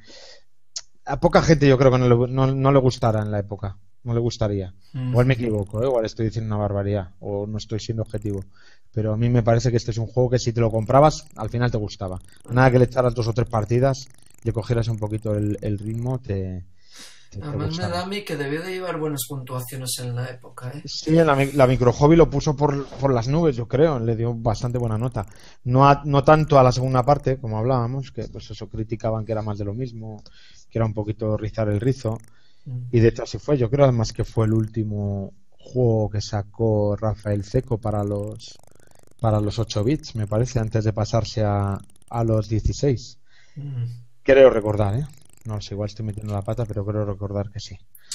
a poca gente yo creo que no le, no, no le gustará en la época, no le gustaría. Igual me equivoco, ¿eh? Igual estoy diciendo una barbaridad o no estoy siendo objetivo. Pero a mí me parece que este es un juego que si te lo comprabas, al final te gustaba. Nada que le echaras dos o tres partidas y cogieras un poquito el, el ritmo, te, te, te Además me gustaba. da a mí que debió de llevar buenas puntuaciones en la época, ¿eh? Sí, la, mi- la micro hobby lo puso por, por las nubes, yo creo, le dio bastante buena nota. No, a- no tanto a la segunda parte, como hablábamos, que pues eso criticaban que era más de lo mismo, que era un poquito rizar el rizo. Y de hecho así fue, yo creo además que fue el último juego que sacó Rafael Ceco para los para los ocho bits, me parece, antes de pasarse a, a los dieciséis. Mm. Creo recordar, ¿eh? No sé, igual estoy metiendo la pata, pero creo recordar que sí.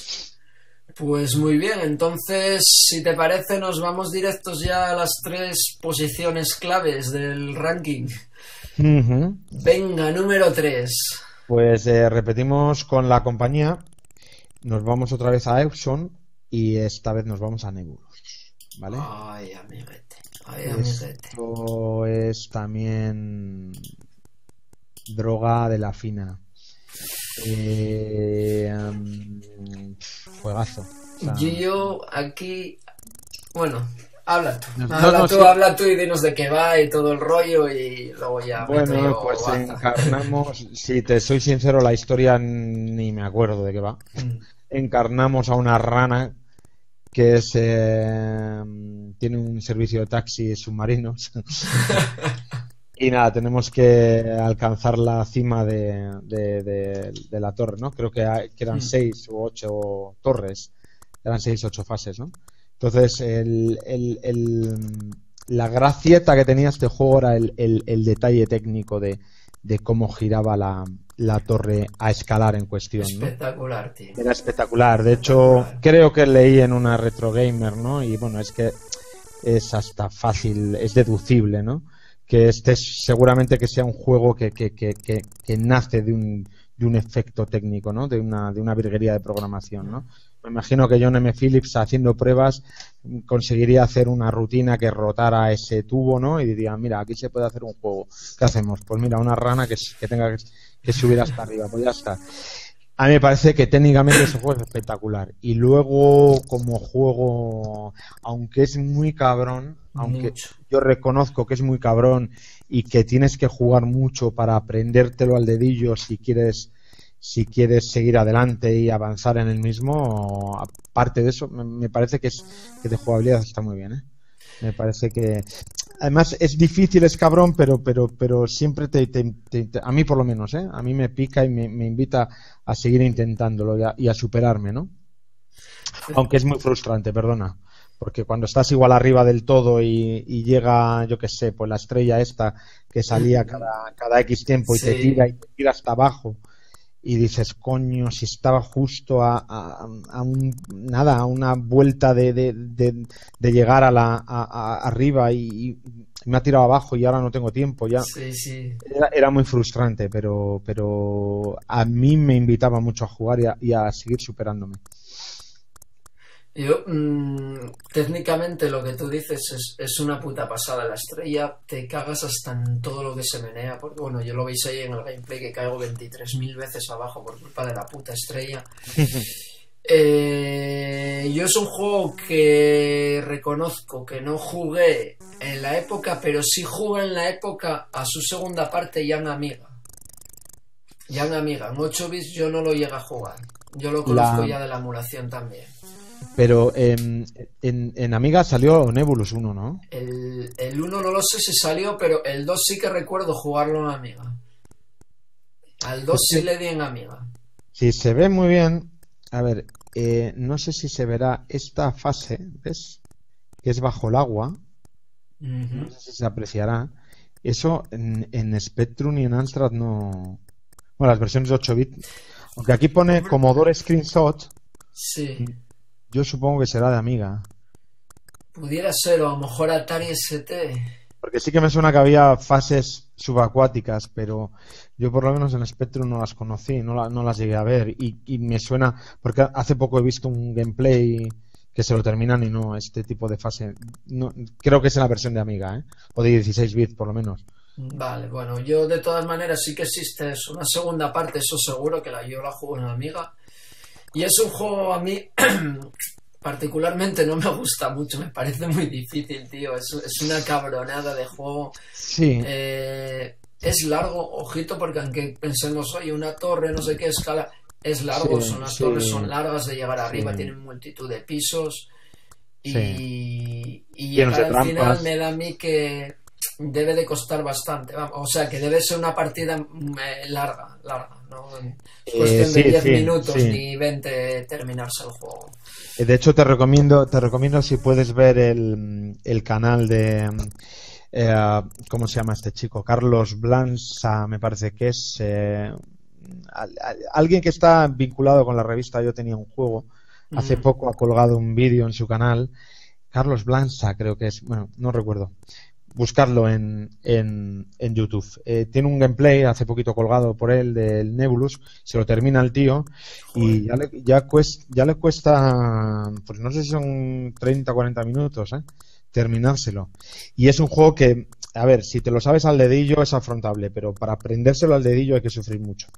Pues muy bien, entonces, si te parece, nos vamos directos ya a las tres posiciones claves del ranking. Ujú. Venga, número tres. Pues eh, repetimos con la compañía, nos vamos otra vez a Epson y esta vez nos vamos a Nebulus, ¿vale? Ay, amiguete. Ay, amiguete. Esto es también droga de la fina. Eh, um, juegazo. O sea, Yo aquí, bueno, habla tú, no, habla no, tú, sí. habla tú y dinos de qué va y todo el rollo y luego ya. meto Bueno, yo pues baza. encarnamos, si te soy sincero, la historia ni me acuerdo de qué va. Mm. Encarnamos a una rana que es, eh, tiene un servicio de taxis submarinos. Y nada, tenemos que alcanzar la cima de, de, de, de la torre, ¿no? Creo que, hay, que eran Mm. seis u ocho torres, eran seis o ocho fases, ¿no? Entonces, el, el, el, la gracieta que tenía este juego era el, el, el detalle técnico de, de cómo giraba la, la torre a escalar en cuestión, ¿no? Espectacular, tío. Era espectacular. De hecho, creo que leí en una Retro Gamer, ¿no? Y bueno, es que es hasta fácil, es deducible, ¿no? Que este es, seguramente que sea un juego que, que, que, que, que nace de un, de un efecto técnico, ¿no? De una, de una virguería de programación, ¿no? Me imagino que John M. Phillips, haciendo pruebas, conseguiría hacer una rutina que rotara ese tubo, ¿no? Y diría, mira, aquí se puede hacer un juego. ¿Qué hacemos? Pues mira, una rana que, que tenga que, que subir hasta arriba. Pues ya está. A mí me parece que técnicamente ese juego es espectacular. Y luego, como juego, aunque es muy cabrón, aunque Mucho. yo reconozco que es muy cabrón y que tienes que jugar mucho para aprendértelo al dedillo si quieres si quieres seguir adelante y avanzar en el mismo, aparte de eso, me, me parece que es que de jugabilidad está muy bien, ¿eh? Me parece que además es difícil, es cabrón, pero pero pero siempre te, te, te, te a mí por lo menos, ¿eh? A mí me pica y me, me invita a seguir intentándolo y a, y a superarme, ¿no? Aunque es muy frustrante, perdona. Porque cuando estás igual arriba del todo y, y llega, yo qué sé, pues la estrella esta que salía cada, cada X tiempo y Sí. te tira y te tira hasta abajo y dices, coño, si estaba justo a, a, a un, nada, a una vuelta de, de, de, de llegar a la a, a, arriba y, y me ha tirado abajo y ahora no tengo tiempo ya. Sí, sí. Era, era muy frustrante, pero pero a mí me invitaba mucho a jugar y a, y a seguir superándome. Yo, mmm, técnicamente lo que tú dices es, es una puta pasada. La estrella te cagas hasta en todo lo que se menea. Porque bueno, yo lo veis ahí en el gameplay que caigo veintitrés mil veces abajo por culpa de la puta estrella. eh, yo es un juego que reconozco que no jugué en la época, pero sí jugué en la época a su segunda parte, Young Amiga. Young Amiga, en ocho bits yo no lo llegué a jugar. Yo lo conozco La- ya de la emulación también. Pero eh, en, en Amiga salió Nebulus uno, ¿no? El, el uno no lo sé si salió, pero el dos sí que recuerdo jugarlo en Amiga. Al dos sí le di en Amiga. Si se ve muy bien, a ver, eh, no sé si se verá esta fase, ¿ves? Que es bajo el agua, no sé si se apreciará. Eso en, en Spectrum y en Amstrad no... Bueno, las versiones de ocho bits, aunque aquí pone Commodore Screenshot, Sí. yo supongo que será de Amiga. Pudiera ser, o a lo mejor Atari S T. Porque sí que me suena que había fases subacuáticas, pero yo por lo menos en Spectrum no las conocí, no, la- no las llegué a ver. Y, y me suena, porque hace poco he visto un gameplay que se lo terminan y no, este tipo de fase. No, creo que es en la versión de Amiga, ¿eh? O de dieciséis bits por lo menos. Vale, bueno, yo de todas maneras sí que existe eso. Una segunda parte, eso seguro, que la, yo la juego en Amiga. Y es un juego a mí particularmente no me gusta mucho, me parece muy difícil, tío. Es, es una cabronada de juego. Sí. Eh, es largo, ojito, porque aunque pensemos, oye, una torre, no sé qué escala, es largo, Sí, son las sí. torres son largas de llegar arriba, Sí. tienen multitud de pisos. Y, Sí. y Llenos llegar de al trampas. final me da a mí que debe de costar bastante, vamos, o sea, que debe ser una partida mm, eh, larga, larga, ¿no? Es Eh, cuestión sí, de diez sí, minutos sí. ni veinte terminarse el juego. Eh, De hecho, te recomiendo, te recomiendo si puedes ver el, el canal de eh, ¿cómo se llama este chico? Carlos Blanza, me parece que es eh, al- al- alguien que está vinculado con la revista Yo Tenía un Juego. Hace Mm. poco ha colgado un vídeo en su canal. Carlos Blanza, creo que es, bueno, no recuerdo. Buscarlo en, en, en YouTube. Eh, tiene un gameplay hace poquito colgado por él del Nebulus, se lo termina el tío y ya le, ya, cuesta, ya le cuesta, pues no sé si son treinta o cuarenta minutos, ¿eh? Terminárselo. Y es un juego que, a ver, si te lo sabes al dedillo es afrontable, pero para aprendérselo al dedillo hay que sufrir mucho.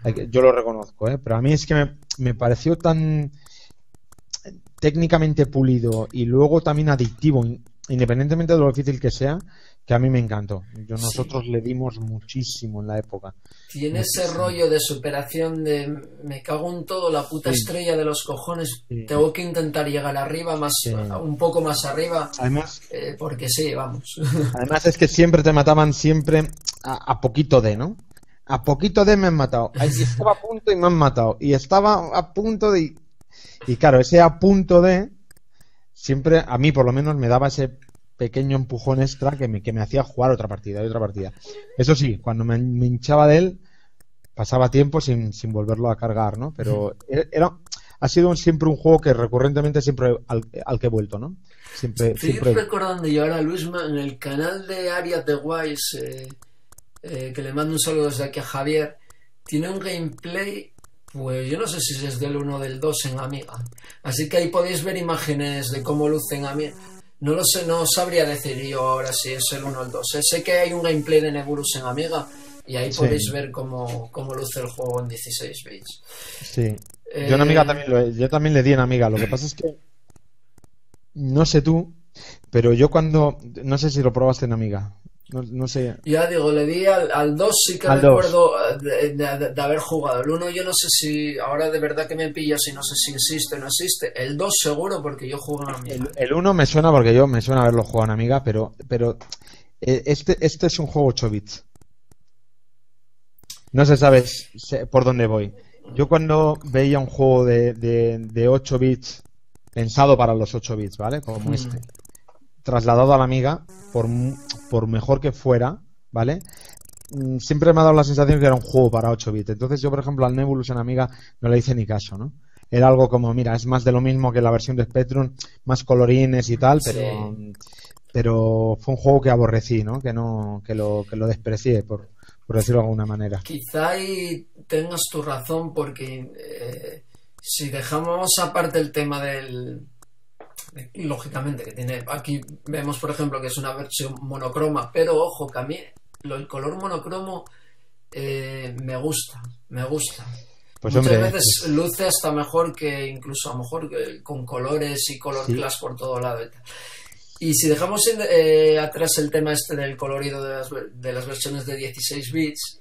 Yo lo reconozco, ¿eh? Pero a mí es que me, me pareció tan técnicamente pulido y luego también adictivo, independientemente de lo difícil que sea, que a mí me encantó. Yo, nosotros sí. le dimos muchísimo en la época. Tiene muchísimo. Ese rollo de superación de me cago en todo, la puta sí. estrella de los cojones, sí. tengo que intentar llegar arriba, más sí. un poco más arriba, además, eh, porque sí, vamos. Además es que siempre te mataban siempre a, a poquito de, ¿no? A poquito de me han matado. Y estaba a punto y me han matado. Y estaba a punto de... Y claro, ese a punto de siempre, a mí por lo menos, me daba ese pequeño empujón extra que me, que me hacía jugar otra partida y otra partida. Eso sí, cuando me, me hinchaba de él, pasaba tiempo sin, sin volverlo a cargar, ¿no? Pero era, ha sido siempre un juego que recurrentemente siempre al, al que he vuelto, ¿no? Siempre, Estoy siempre... recordando yo ahora, Luisma, en el canal de Arias de Wise, eh, eh, que le mando un saludo desde aquí a Javier, tiene un gameplay, pues yo no sé si es del uno o del dos en Amiga. Así que ahí podéis ver imágenes de cómo lucen Amiga. No lo sé, no sabría decir yo ahora si es el uno o el dos. Sé que hay un gameplay de Nebulus en Amiga y ahí sí. podéis ver cómo, cómo luce el juego en dieciséis bits. Sí. Eh... Yo en Amiga también lo, yo también le di en Amiga. Lo que pasa es que no sé tú, pero yo cuando no sé si lo probaste en Amiga. No, no sé. Ya digo, le di al, al dos, sí que al recuerdo de, de, de haber jugado. El uno yo no sé si, ahora de verdad que me pilla, si no sé si existe o no existe. El dos seguro porque yo juego en Amiga. El, el uno me suena porque yo me suena haberlo jugado en Amiga, pero, pero este, este es un juego ocho bits. No se sabe por dónde voy. Yo cuando veía un juego de, de, de ocho bits, pensado para los ocho bits, ¿vale? Como mm. este, trasladado a la Amiga, por, por mejor que fuera, ¿vale? Siempre me ha dado la sensación que era un juego para ocho bits. Entonces yo, por ejemplo, al Nebulus en Amiga no le hice ni caso, ¿no? Era algo como, mira, es más de lo mismo que la versión de Spectrum, más colorines y tal, pero sí. pero fue un juego que aborrecí, ¿no? Que no que lo que lo desprecié, por, por decirlo de alguna manera. Quizá ahí tengas tu razón, porque eh, si dejamos aparte el tema del... lógicamente que tiene, aquí vemos por ejemplo que es una versión monocroma, pero ojo que a mí lo, el color monocromo eh, me gusta, me gusta. Pues muchas hombre, veces pues... luce hasta mejor que incluso a lo mejor que, con colores y color sí. class por todo lado y tal. Y si dejamos eh, atrás el tema este del colorido de las, de las versiones de dieciséis bits,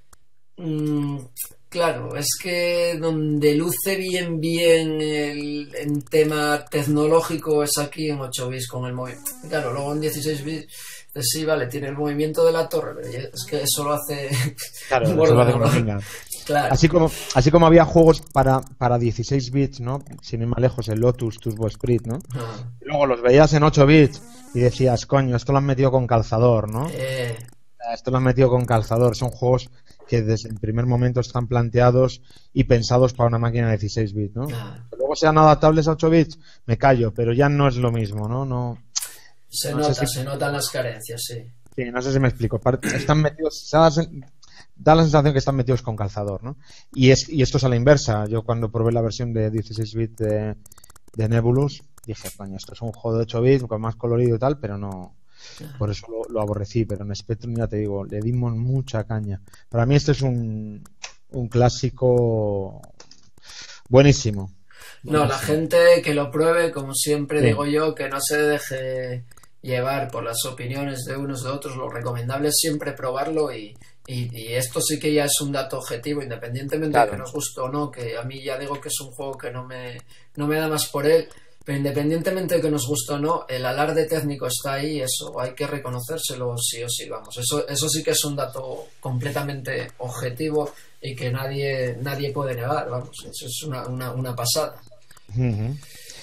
mmm, claro, es que donde luce bien bien el en tema tecnológico es aquí en ocho bits con el movimiento. Claro, luego en dieciséis bits sí, vale, tiene el movimiento de la torre, pero es que eso lo hace claro, eso lo hace una claro. Así como así como había juegos para para dieciséis bits, ¿no? Sin ir más lejos, el Lotus Turbo Sprint, ¿no? Ah. Y luego los veías en ocho bits y decías, coño, esto lo han metido con calzador, ¿no? Eh. Esto lo han metido con calzador. Son juegos que desde el primer momento están planteados y pensados para una máquina de dieciséis bits, ¿no? Ah. Que luego sean adaptables a ocho bits, me callo, pero ya no es lo mismo, ¿no? No. Se no nota, sé si... se notan las carencias, sí. Sí, no sé si me explico. Están metidos, da la sensación que están metidos con calzador, ¿no? Y es y esto es a la inversa. Yo cuando probé la versión de dieciséis bits de, de Nebulus, dije, coño, esto es un juego de ocho bits con más colorido y tal, pero no... Por eso lo, lo aborrecí, pero en Spectrum ya te digo, le dimos mucha caña. Para mí este es un, un clásico buenísimo. No, buenísimo. La gente que lo pruebe, como siempre sí. digo yo, que no se deje llevar por las opiniones de unos de otros. Lo recomendable es siempre probarlo y, y, y esto sí que ya es un dato objetivo, independientemente claro. de que nos guste o no, que a mí ya digo que es un juego que no me, no me da más por él. Pero independientemente de que nos guste o no, el alarde técnico está ahí, eso hay que reconocérselo sí o sí, vamos. Eso, eso sí que es un dato completamente objetivo y que nadie nadie puede negar, vamos. Eso es una, una, una pasada. Uh-huh.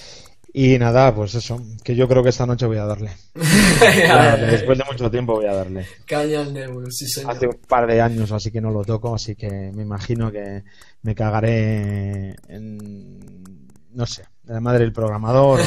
Y nada, pues eso, que yo creo que esta noche voy a darle. Claro, después de mucho tiempo voy a darle. Caña al Nebulus, sí señor. Hace un par de años así que no lo toco, así que me imagino que me cagaré en... no sé, en la madre del programador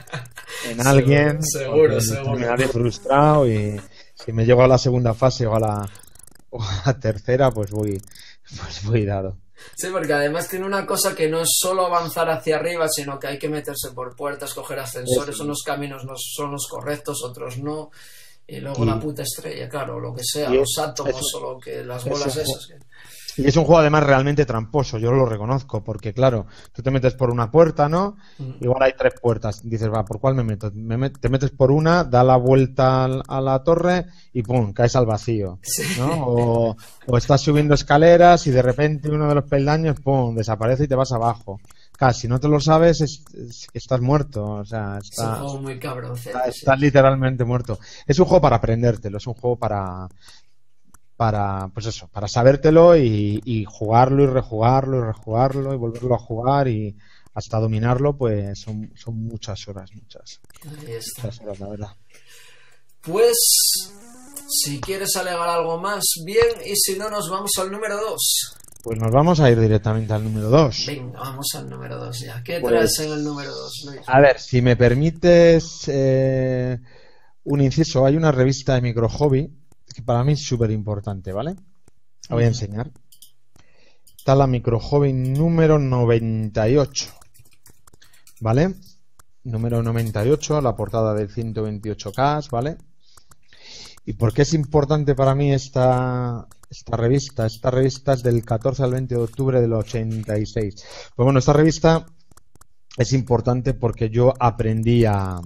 o en alguien, seguro, seguro, me haré frustrado y si me llego a la segunda fase o a la, o a la tercera pues voy pues voy dado. Sí, porque además tiene una cosa que no es solo avanzar hacia arriba, sino que hay que meterse por puertas, coger ascensores, sí. Unos caminos no son los correctos, otros no, y luego y, la puta estrella, claro, lo que sea, los átomos eso, o lo que las bolas eso, esas que... Y es un juego además realmente tramposo, yo lo reconozco, porque claro, tú te metes por una puerta, ¿no? Igual hay tres puertas, dices, va, ¿por cuál me meto? Me met- te metes por una, da la vuelta al- a la torre y pum, caes al vacío, ¿no? O, o estás subiendo escaleras y de repente uno de los peldaños, pum, desaparece y te vas abajo. Claro, si no te lo sabes, es, es que estás muerto, o sea, Es un estás, juego muy cabroncete. estás, Sí. estás literalmente muerto. Es un juego para aprendértelo, es un juego para... para, pues eso, para sabértelo y, y jugarlo y rejugarlo y rejugarlo y volverlo a jugar y hasta dominarlo, pues son, son muchas horas, muchas, Ahí está. muchas horas, la verdad. Pues, si quieres alegar algo más, bien, y si no, nos vamos al número dos. Pues nos vamos a ir directamente al número dos. Venga, vamos al número dos ya. ¿Qué Pues, traes en el número dos, Luis? A ver, si me permites eh, un inciso, hay una revista de Micro Hobby que para mí es súper importante, ¿vale? La voy a enseñar. Está la Micro Hobby número noventa y ocho, ¿vale? Número noventa y ocho, la portada del ciento veintiocho K, ¿vale? ¿Y por qué es importante para mí esta, esta revista? Esta revista es del catorce al veinte de octubre del ochenta y seis. Pues bueno, esta revista es importante porque yo aprendí a,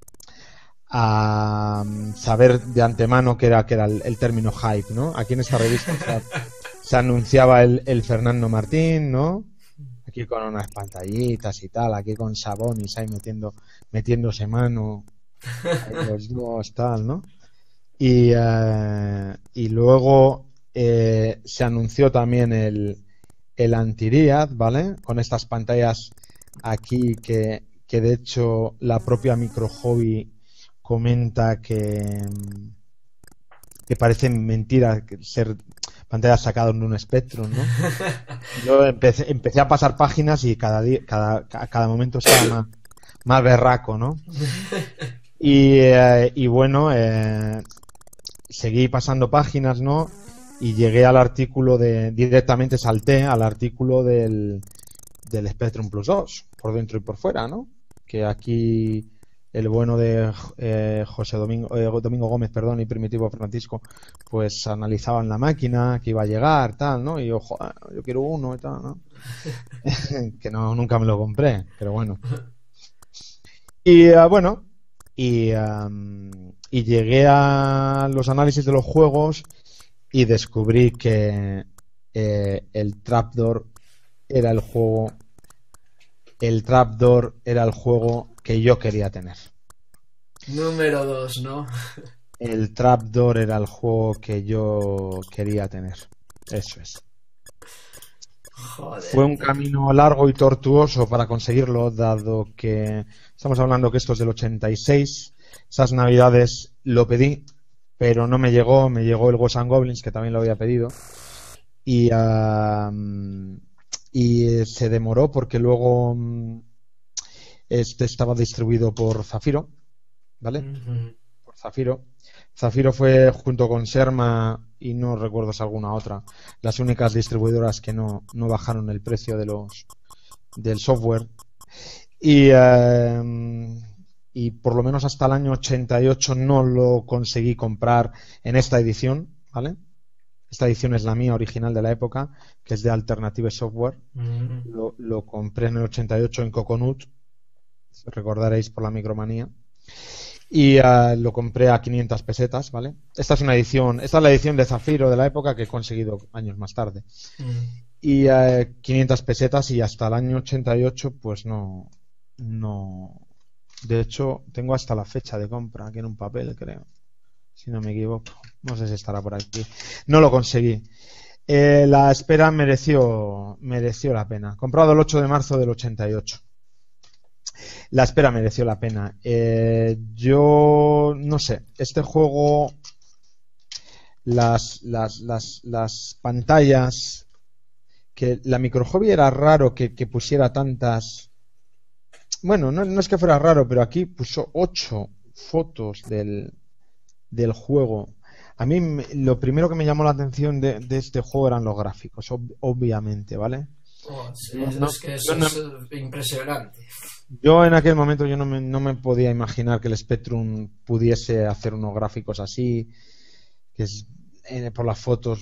a saber de antemano qué era, qué era el, el término hype, ¿no? Aquí en esta revista se, se anunciaba el, el Fernando Martín, ¿no? Aquí con unas pantallitas y tal, aquí con Sabonis ahí metiendo, metiéndose mano, ahí los dos, tal, ¿no? Y, eh, y luego eh, se anunció también el, el Anti-Riad, ¿vale? Con estas pantallas aquí que, que de hecho la propia Micro Hobby comenta que, que parecen mentira ser pantallas sacadas de un Spectrum, ¿no? Yo empecé, empecé a pasar páginas y cada día, cada, cada momento estaba más, más berraco, ¿no? Y, eh, y bueno, eh, seguí pasando páginas, ¿no? Y llegué al artículo de, directamente salté al artículo del, del Spectrum Plus dos, por dentro y por fuera, ¿no? Que aquí el bueno de eh, José Domingo, eh, Domingo Gómez, perdón, y Primitivo Francisco, pues analizaban la máquina que iba a llegar, tal, ¿no? Y yo, joder, yo quiero uno y tal, ¿no? Que no, nunca me lo compré, pero bueno. Y uh, bueno, y, um, y llegué a los análisis de los juegos y descubrí que eh, el Trapdoor era el juego, el Trapdoor era el juego que yo quería tener. Número dos, ¿no? El Trapdoor era el juego que yo quería tener. Eso es. Joder. Fue un camino largo y tortuoso para conseguirlo, dado que estamos hablando que esto es del ochenta y seis. Esas navidades lo pedí, pero no me llegó. Me llegó el Ghosts and Goblins, que también lo había pedido. Y, uh, y se demoró porque luego um, este estaba distribuido por Zafiro, ¿vale? Uh-huh. Por Zafiro. Zafiro fue junto con Sherma y no recuerdo si alguna otra, las únicas distribuidoras que no, no bajaron el precio de los del software. Y, eh, y por lo menos hasta el año ochenta y ocho no lo conseguí comprar en esta edición, ¿vale? Esta edición es la mía original de la época, que es de Alternative Software. Uh-huh. Lo, lo compré en el ochenta y ocho en Coconut, recordaréis por la Micromanía. Y uh, lo compré a quinientas pesetas, ¿vale? Esta es una edición, esta es la edición de Zafiro de la época que he conseguido años más tarde. Uh-huh. Y uh, quinientas pesetas y hasta el año ochenta y ocho pues no, no... De hecho, tengo hasta la fecha de compra aquí en un papel, creo. Si no me equivoco. No sé si estará por aquí. No lo conseguí. Eh, la espera mereció, mereció la pena. Comprado el ocho de marzo del ochenta y ocho. La espera mereció la pena. Eh, yo no sé, este juego, las, las, las, las pantallas, que la Micro Hobby era raro que, que pusiera tantas. Bueno, no, no es que fuera raro, pero aquí puso ocho fotos del, del juego. A mí me, lo primero que me llamó la atención de, de este juego eran los gráficos, ob, obviamente, ¿vale? Oh, sí, no, es que eso no, es impresionante. Yo en aquel momento yo no me, no me podía imaginar que el Spectrum pudiese hacer unos gráficos así, que es, eh, por las fotos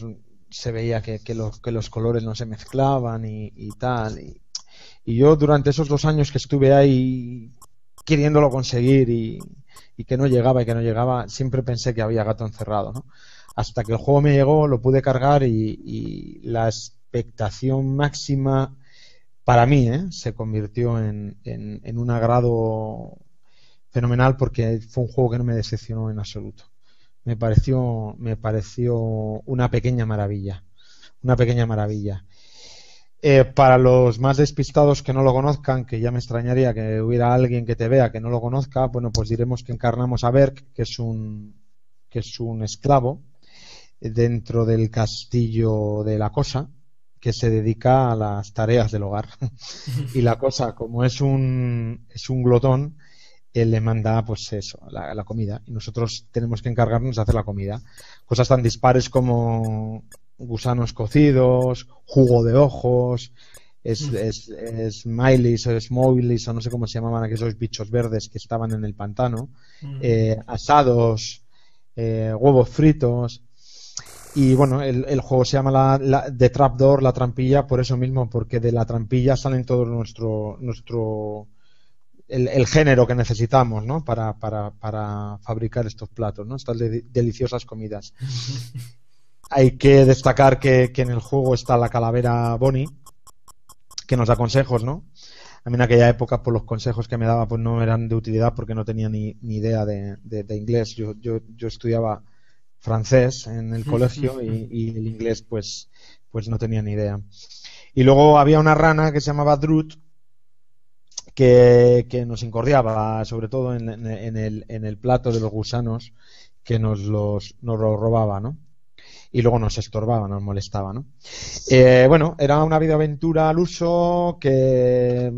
se veía que, que, los, que los colores no se mezclaban y, y tal. Y, y yo durante esos dos años que estuve ahí queriéndolo conseguir y, y que no llegaba y que no llegaba, siempre pensé que había gato encerrado, ¿no? Hasta que el juego me llegó, lo pude cargar y, y la expectación máxima para mí, ¿eh? Se convirtió en, en, en un agrado fenomenal porque fue un juego que no me decepcionó en absoluto. Me pareció, me pareció una pequeña maravilla, una pequeña maravilla. Eh, para los más despistados que no lo conozcan, que ya me extrañaría que hubiera alguien que te vea que no lo conozca, bueno, pues diremos que encarnamos a Berk, que es un, que es un esclavo dentro del castillo de la Cosa, que se dedica a las tareas del hogar. Y la Cosa, como es un, es un glotón, él le manda pues eso, la, la comida, y nosotros tenemos que encargarnos de hacer la comida. Cosas tan dispares como gusanos cocidos, jugo de ojos, es, es, es smileys o smoilies o no sé cómo se llamaban aquellos bichos verdes que estaban en el pantano, eh, asados, eh, huevos fritos. Y bueno, el, el juego se llama la, la, The Trapdoor, la trampilla, por eso mismo, porque de la trampilla salen todo nuestro nuestro el, el género que necesitamos, ¿no? Para, para, para fabricar estos platos, ¿no? Estas de, deliciosas comidas. Hay que destacar que, que en el juego está la calavera Bonnie, que nos da consejos, ¿no? A mí en aquella época, pues los consejos que me daba pues no eran de utilidad porque no tenía ni, ni idea de, de, de inglés. Yo, yo, yo estudiaba francés en el colegio y, y el inglés pues, pues no tenía ni idea. Y luego había una rana que se llamaba Drut que, que nos incordiaba, sobre todo en, en, en, el, en el plato de los gusanos, que nos los, nos los robaba, ¿no? Y luego nos estorbaba, nos molestaba, ¿no? Eh, bueno, era una videoaventura al uso que,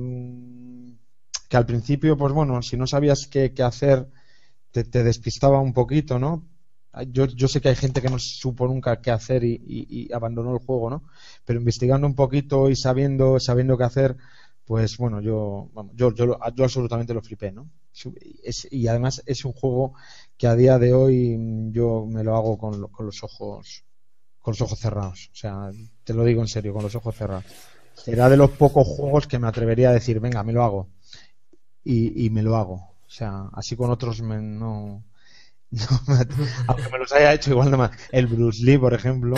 que al principio, pues bueno, si no sabías qué, qué hacer, te, te despistaba un poquito, ¿no? Yo, yo sé que hay gente que no supo nunca qué hacer y, y, y abandonó el juego, ¿no? Pero investigando un poquito y sabiendo sabiendo qué hacer, pues bueno, yo vamos, yo, yo, yo absolutamente lo flipé, ¿no? Es, y además es un juego que a día de hoy yo me lo hago con, con los ojos con los ojos cerrados. O sea, te lo digo en serio, con los ojos cerrados. Será de los pocos juegos que me atrevería a decir, venga, me lo hago. Y, y me lo hago. O sea, así con otros me, no... No, aunque me los haya hecho igual nomás. El Bruce Lee, por ejemplo,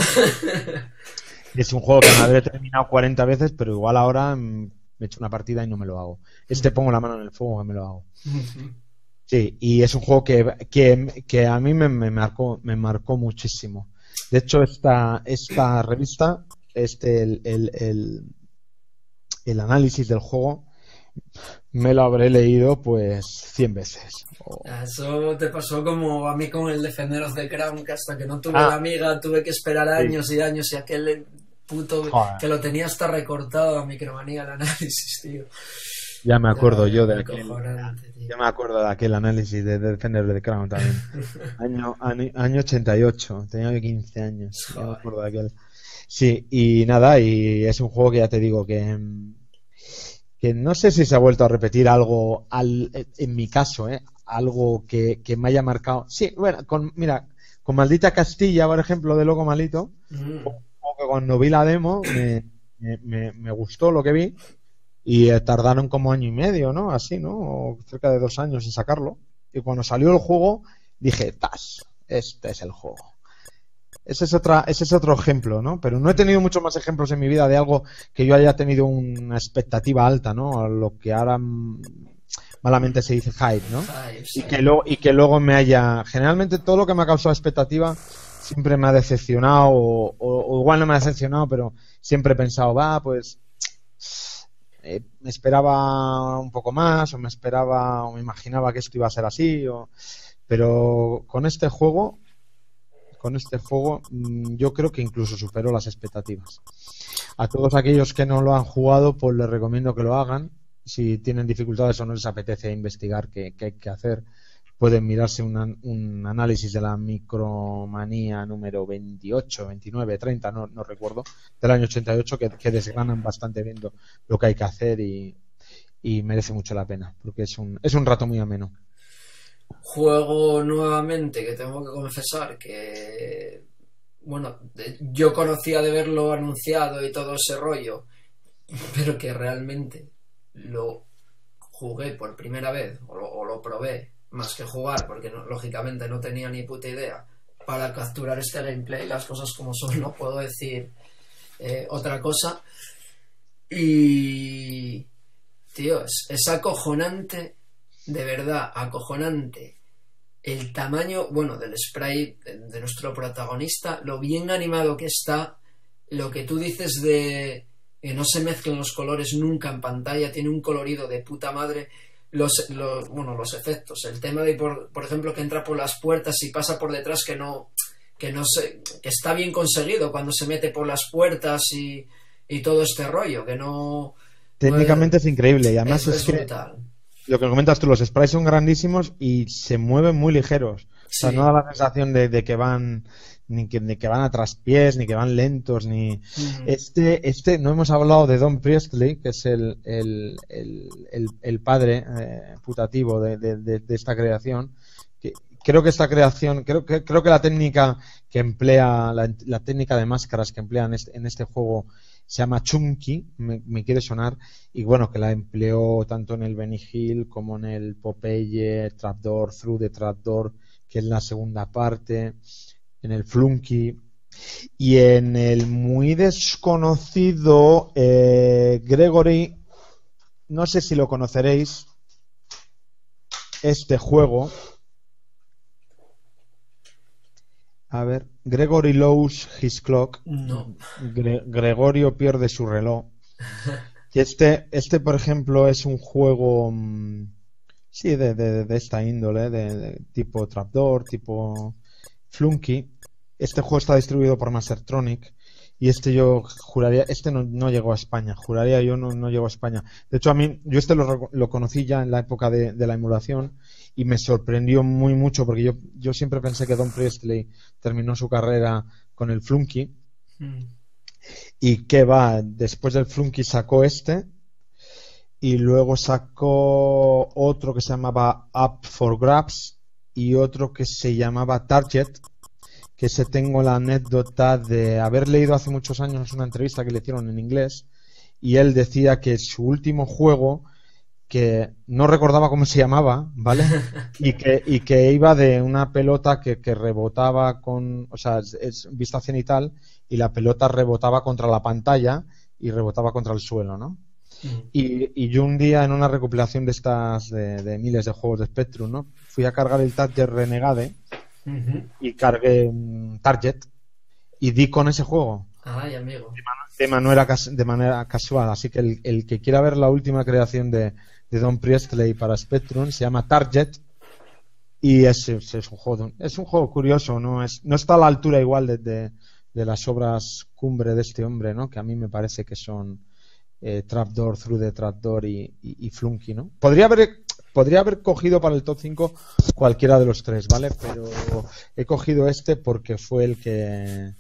es un juego que me habré terminado cuarenta veces, pero igual ahora me echo una partida y no me lo hago. Este pongo la mano en el fuego que me lo hago. Sí, y es un juego que, que, que a mí me, me marcó me marcó muchísimo. De hecho, esta, esta revista, este el, el, el, el análisis del juego, me lo habré leído pues cien veces. Oh. Eso te pasó como a mí con el Defender of the Crown, que hasta que no tuve Ah. la amiga tuve que esperar años sí. y años, y aquel puto Joder. que lo tenía hasta recortado a Micromanía el análisis, tío. Ya me acuerdo Ya, yo de qué aquel, cojonante, tío. ya me acuerdo de aquel análisis de Defender of the Crown también. año, año, año ochenta y ocho, tenía yo quince años. Ya me acuerdo de aquel. Sí, y nada, y es un juego que ya te digo que que no sé si se ha vuelto a repetir algo al, en mi caso, ¿eh? Algo que, que me haya marcado. Sí, bueno, con, mira, con Maldita Castilla, por ejemplo, de Loco Malito, Mm. como que cuando vi la demo me, me, me, me gustó lo que vi y eh, tardaron como año y medio, ¿no? Así, ¿no? O cerca de dos años en sacarlo. Y cuando salió el juego dije, ¡tas! Este es el juego. Ese es, otra, ese es otro ejemplo, ¿no? Pero no he tenido muchos más ejemplos en mi vida de algo que yo haya tenido una expectativa alta, ¿no? A lo que ahora mm, malamente se dice hype, ¿no? Ay, Y sí. que, luego, y que luego me haya... Generalmente todo lo que me ha causado expectativa siempre me ha decepcionado o, o, o igual no me ha decepcionado, pero siempre he pensado, va, pues... Eh, me esperaba un poco más o me esperaba o me imaginaba que esto iba a ser así, o... pero con este juego... con este juego yo creo que incluso superó las expectativas. A todos aquellos que no lo han jugado, pues les recomiendo que lo hagan. Si tienen dificultades o no les apetece investigar qué, qué hay que hacer, pueden mirarse una, un análisis de la Micromanía número veintiocho, veintinueve, treinta, no, no recuerdo, del año ochenta y ocho, que, que desgranan bastante viendo lo que hay que hacer y, y merece mucho la pena, porque es un, es un rato muy ameno. Juego nuevamente que tengo que confesar que bueno, yo conocía de verlo anunciado y todo ese rollo, pero que realmente lo jugué por primera vez o lo, o lo probé más que jugar, porque no, lógicamente no tenía ni puta idea para capturar este gameplay, las cosas como son, no puedo decir eh, otra cosa. Y tío, es, es acojonante, de verdad, acojonante el tamaño, bueno, del spray de, de nuestro protagonista, lo bien animado que está, lo que tú dices de que no se mezclan los colores nunca en pantalla, tiene un colorido de puta madre, los, los bueno, los efectos, el tema de, por, por ejemplo, que entra por las puertas y pasa por detrás, que no, que no se, que está bien conseguido cuando se mete por las puertas y, y todo este rollo, que no... Técnicamente no es, es increíble, y además es, es, es que brutal. Lo que comentas tú, los sprites son grandísimos y se mueven muy ligeros. Sí. O sea, no da la sensación de, de que van ni que, ni que van a traspiés, ni que van lentos, ni mm. este, este, no hemos hablado de Don Priestley, que es el, el, el, el, el padre eh, putativo de, de, de, de esta creación. Que, creo que esta creación, creo que creo que la técnica que emplea, la, la técnica de máscaras que emplean este, en este juego se llama Chunky, me, me quiere sonar, y bueno, que la empleó tanto en el Benny Hill como en el Popeye, Trapdoor, Through the Trapdoor, que es la segunda parte, en el Flunky, y en el muy desconocido eh, Gregory, no sé si lo conoceréis, este juego. A ver, Gregory Lose His Clock. No. Gre- Gregorio pierde su reloj. Y este, este, por ejemplo, es un juego, mmm, sí, de, de, de esta índole, de, de tipo Trapdoor, tipo Flunky. Este juego está distribuido por Mastertronic. Y este yo juraría, este no, no llegó a España, juraría yo no, no llegó a España. De hecho, a mí, yo este lo, lo conocí ya en la época de, de la emulación y me sorprendió muy mucho porque yo, yo siempre pensé que Don Priestley terminó su carrera con el Flunky. Mm. Y que va, después del Flunky sacó este y luego sacó otro que se llamaba Up for Grabs y otro que se llamaba Target, que se tengo la anécdota de haber leído hace muchos años una entrevista que le hicieron en inglés y él decía que su último juego, que no recordaba cómo se llamaba, ¿vale? Y que, y que iba de una pelota que, que rebotaba con, o sea, es, es vista cenital y la pelota rebotaba contra la pantalla y rebotaba contra el suelo, ¿no? Mm. Y, y yo un día en una recopilación de estas, de, de miles de juegos de Spectrum, ¿no? Fui a cargar el Target Renegade. Uh-huh. Y cargué um, Target y di con ese juego. Ay, amigo. De, man- de, manera, cas- de manera casual. Así que el, el que quiera ver la última creación de, de Don Priestley para Spectrum se llama Target. Y es, es, es un juego es un juego curioso, no es no está a la altura igual de, de, de las obras cumbre de este hombre, ¿no? Que a mí me parece que son eh, Trapdoor, Through the Trapdoor y, y, y Flunky, ¿no? Podría haber Podría haber cogido para el top cinco cualquiera de los tres, ¿vale? Pero he cogido este porque fue el que...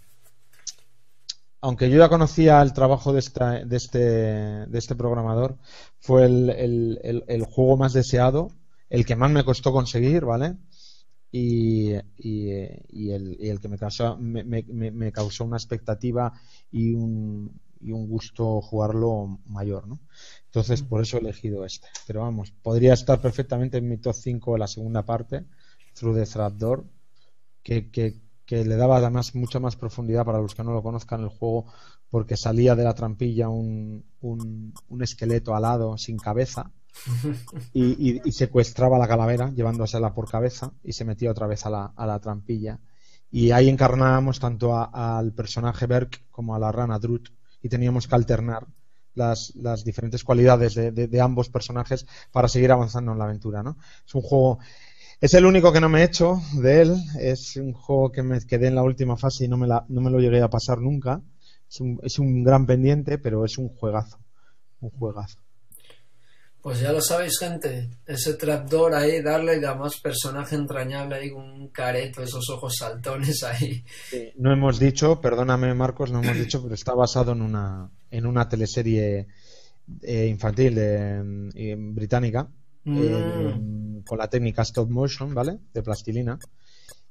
Aunque yo ya conocía el trabajo de, esta, de, este, de este programador, fue el, el, el, el juego más deseado, el que más me costó conseguir, ¿vale? Y, y, y, el, y el que me causó, me, me, me causó una expectativa y un, y un gusto jugarlo mayor, ¿no? Entonces, por eso he elegido este. Pero vamos, podría estar perfectamente en mi top cinco la segunda parte, Through the Trapdoor, que, que, que le daba además mucha más profundidad para los que no lo conozcan el juego, porque salía de la trampilla un, un, un esqueleto alado sin cabeza y, y, y secuestraba la calavera llevándosela por cabeza y se metía otra vez a la, a la trampilla. Y ahí encarnábamos tanto a, al personaje Berk como a la rana Drut y teníamos que alternar Las, las diferentes cualidades de, de, de ambos personajes para seguir avanzando en la aventura, ¿no? Es un juego, es el único que no me he hecho de él, es un juego que me quedé en la última fase y no me, la, no me lo llegué a pasar nunca, es un, es un gran pendiente, pero es un juegazo, un juegazo. Pues ya lo sabéis, gente, ese Trapdoor ahí, darle y además personaje entrañable ahí con un careto, esos ojos saltones ahí. Sí, no hemos dicho, perdóname Marcos, no hemos dicho, pero está basado en una en una teleserie eh, infantil de, eh, británica mm. eh, con la técnica stop motion, ¿vale? De plastilina.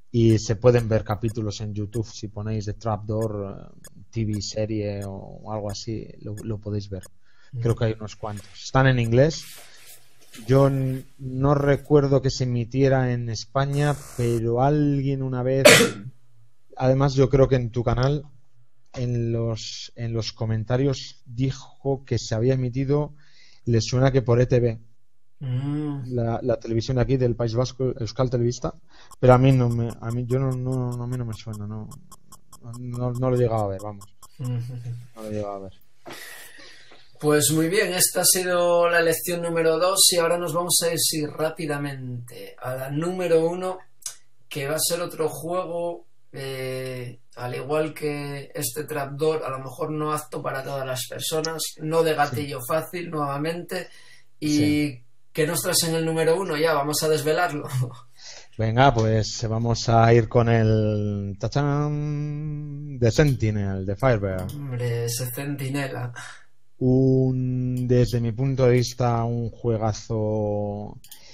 y se pueden ver capítulos en YouTube. Si ponéis de Trapdoor T V serie o algo así, lo, lo podéis ver. Creo que hay unos cuantos. Están en inglés. Yo n- no recuerdo que se emitiera en España, pero alguien una vez, además yo creo que en tu canal, en los en los comentarios dijo que se había emitido, le suena que por E T V, Mm. la, la televisión de aquí del País Vasco, Euskal Televista, pero a mí no me, a mí yo no, no, no, a mí no me suena, no, no, no lo he llegado a ver, vamos, no lo he llegado a ver. Pues muy bien, esta ha sido la lección número dos y ahora nos vamos a ir sí, rápidamente a la número uno, que va a ser otro juego, eh, al igual que este Trapdoor, a lo mejor no apto para todas las personas, no de gatillo sí. fácil nuevamente, y sí. ¿Qué nos traes en el número uno? Ya, vamos a desvelarlo. Venga, pues vamos a ir con el tachán de Sentinel, de Firebird. Hombre, ese centinela. Un, desde mi punto de vista, un juegazo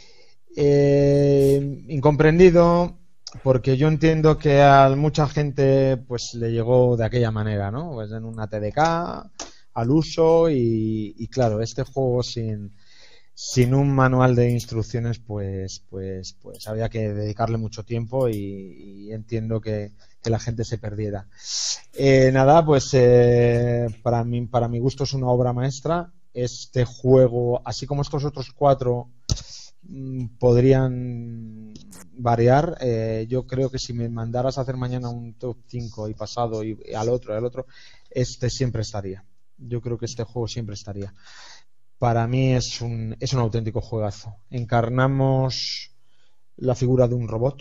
eh, incomprendido, porque yo entiendo que a mucha gente pues le llegó de aquella manera, ¿no? Pues en una T D K, al uso y, y claro, este juego sin, sin un manual de instrucciones pues, pues, pues había que dedicarle mucho tiempo y, y entiendo que, que la gente se perdiera. Eh, nada, pues eh, para mí, para mi gusto es una obra maestra. Este juego, así como estos otros cuatro mmm, podrían variar, eh, yo creo que si me mandaras a hacer mañana un top cinco y pasado y, y al otro y al otro, este siempre estaría. Yo creo que este juego siempre estaría. Para mí es un, es un auténtico juegazo. Encarnamos la figura de un robot,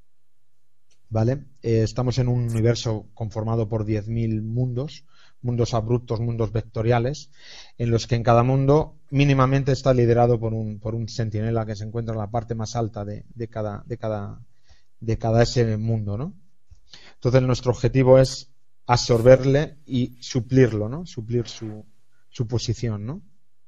¿vale? Eh, estamos en un universo conformado por diez mil mundos, mundos abruptos, mundos vectoriales, en los que en cada mundo mínimamente está liderado por un, por un sentinela que se encuentra en la parte más alta de, de, cada, de, cada, de cada ese mundo, ¿no? Entonces nuestro objetivo es absorberle y suplirlo, ¿no? Suplir su, su posición, ¿no?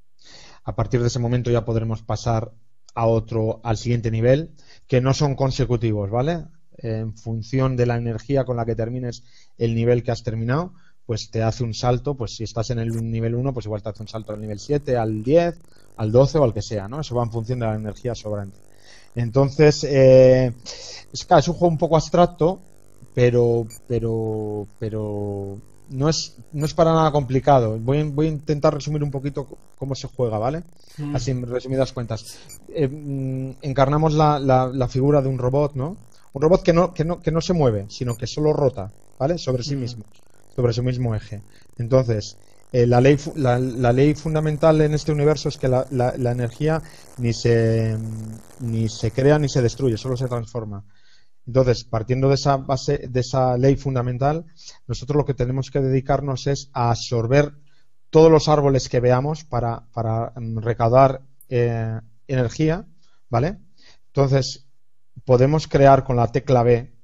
A partir de ese momento ya podremos pasar a otro, al siguiente nivel, que no son consecutivos, ¿vale? En función de la energía con la que termines el nivel que has terminado, pues te hace un salto, pues si estás en el nivel uno, pues igual te hace un salto al nivel siete, al diez, al doce o al que sea, ¿no? Eso va en función de la energía sobrante. Entonces, eh, es, claro, es un juego un poco abstracto, pero, pero, pero no es, no es para nada complicado. Voy, voy a intentar resumir un poquito cómo se juega, ¿vale? Mm. Así, en resumidas cuentas. Eh, encarnamos la, la, la figura de un robot, ¿no? Un robot que no, que no, que no se mueve, sino que solo rota, ¿vale? Sobre sí mismo, sobre su mismo eje. Entonces, eh, la, ley, la, la ley fundamental en este universo es que la, la, la energía ni se, ni se crea ni se destruye, solo se transforma. Entonces, partiendo de esa base, de esa ley fundamental, nosotros lo que tenemos que dedicarnos es a absorber todos los árboles que veamos para, para recaudar eh, energía, ¿vale? Entonces, podemos crear con la tecla B,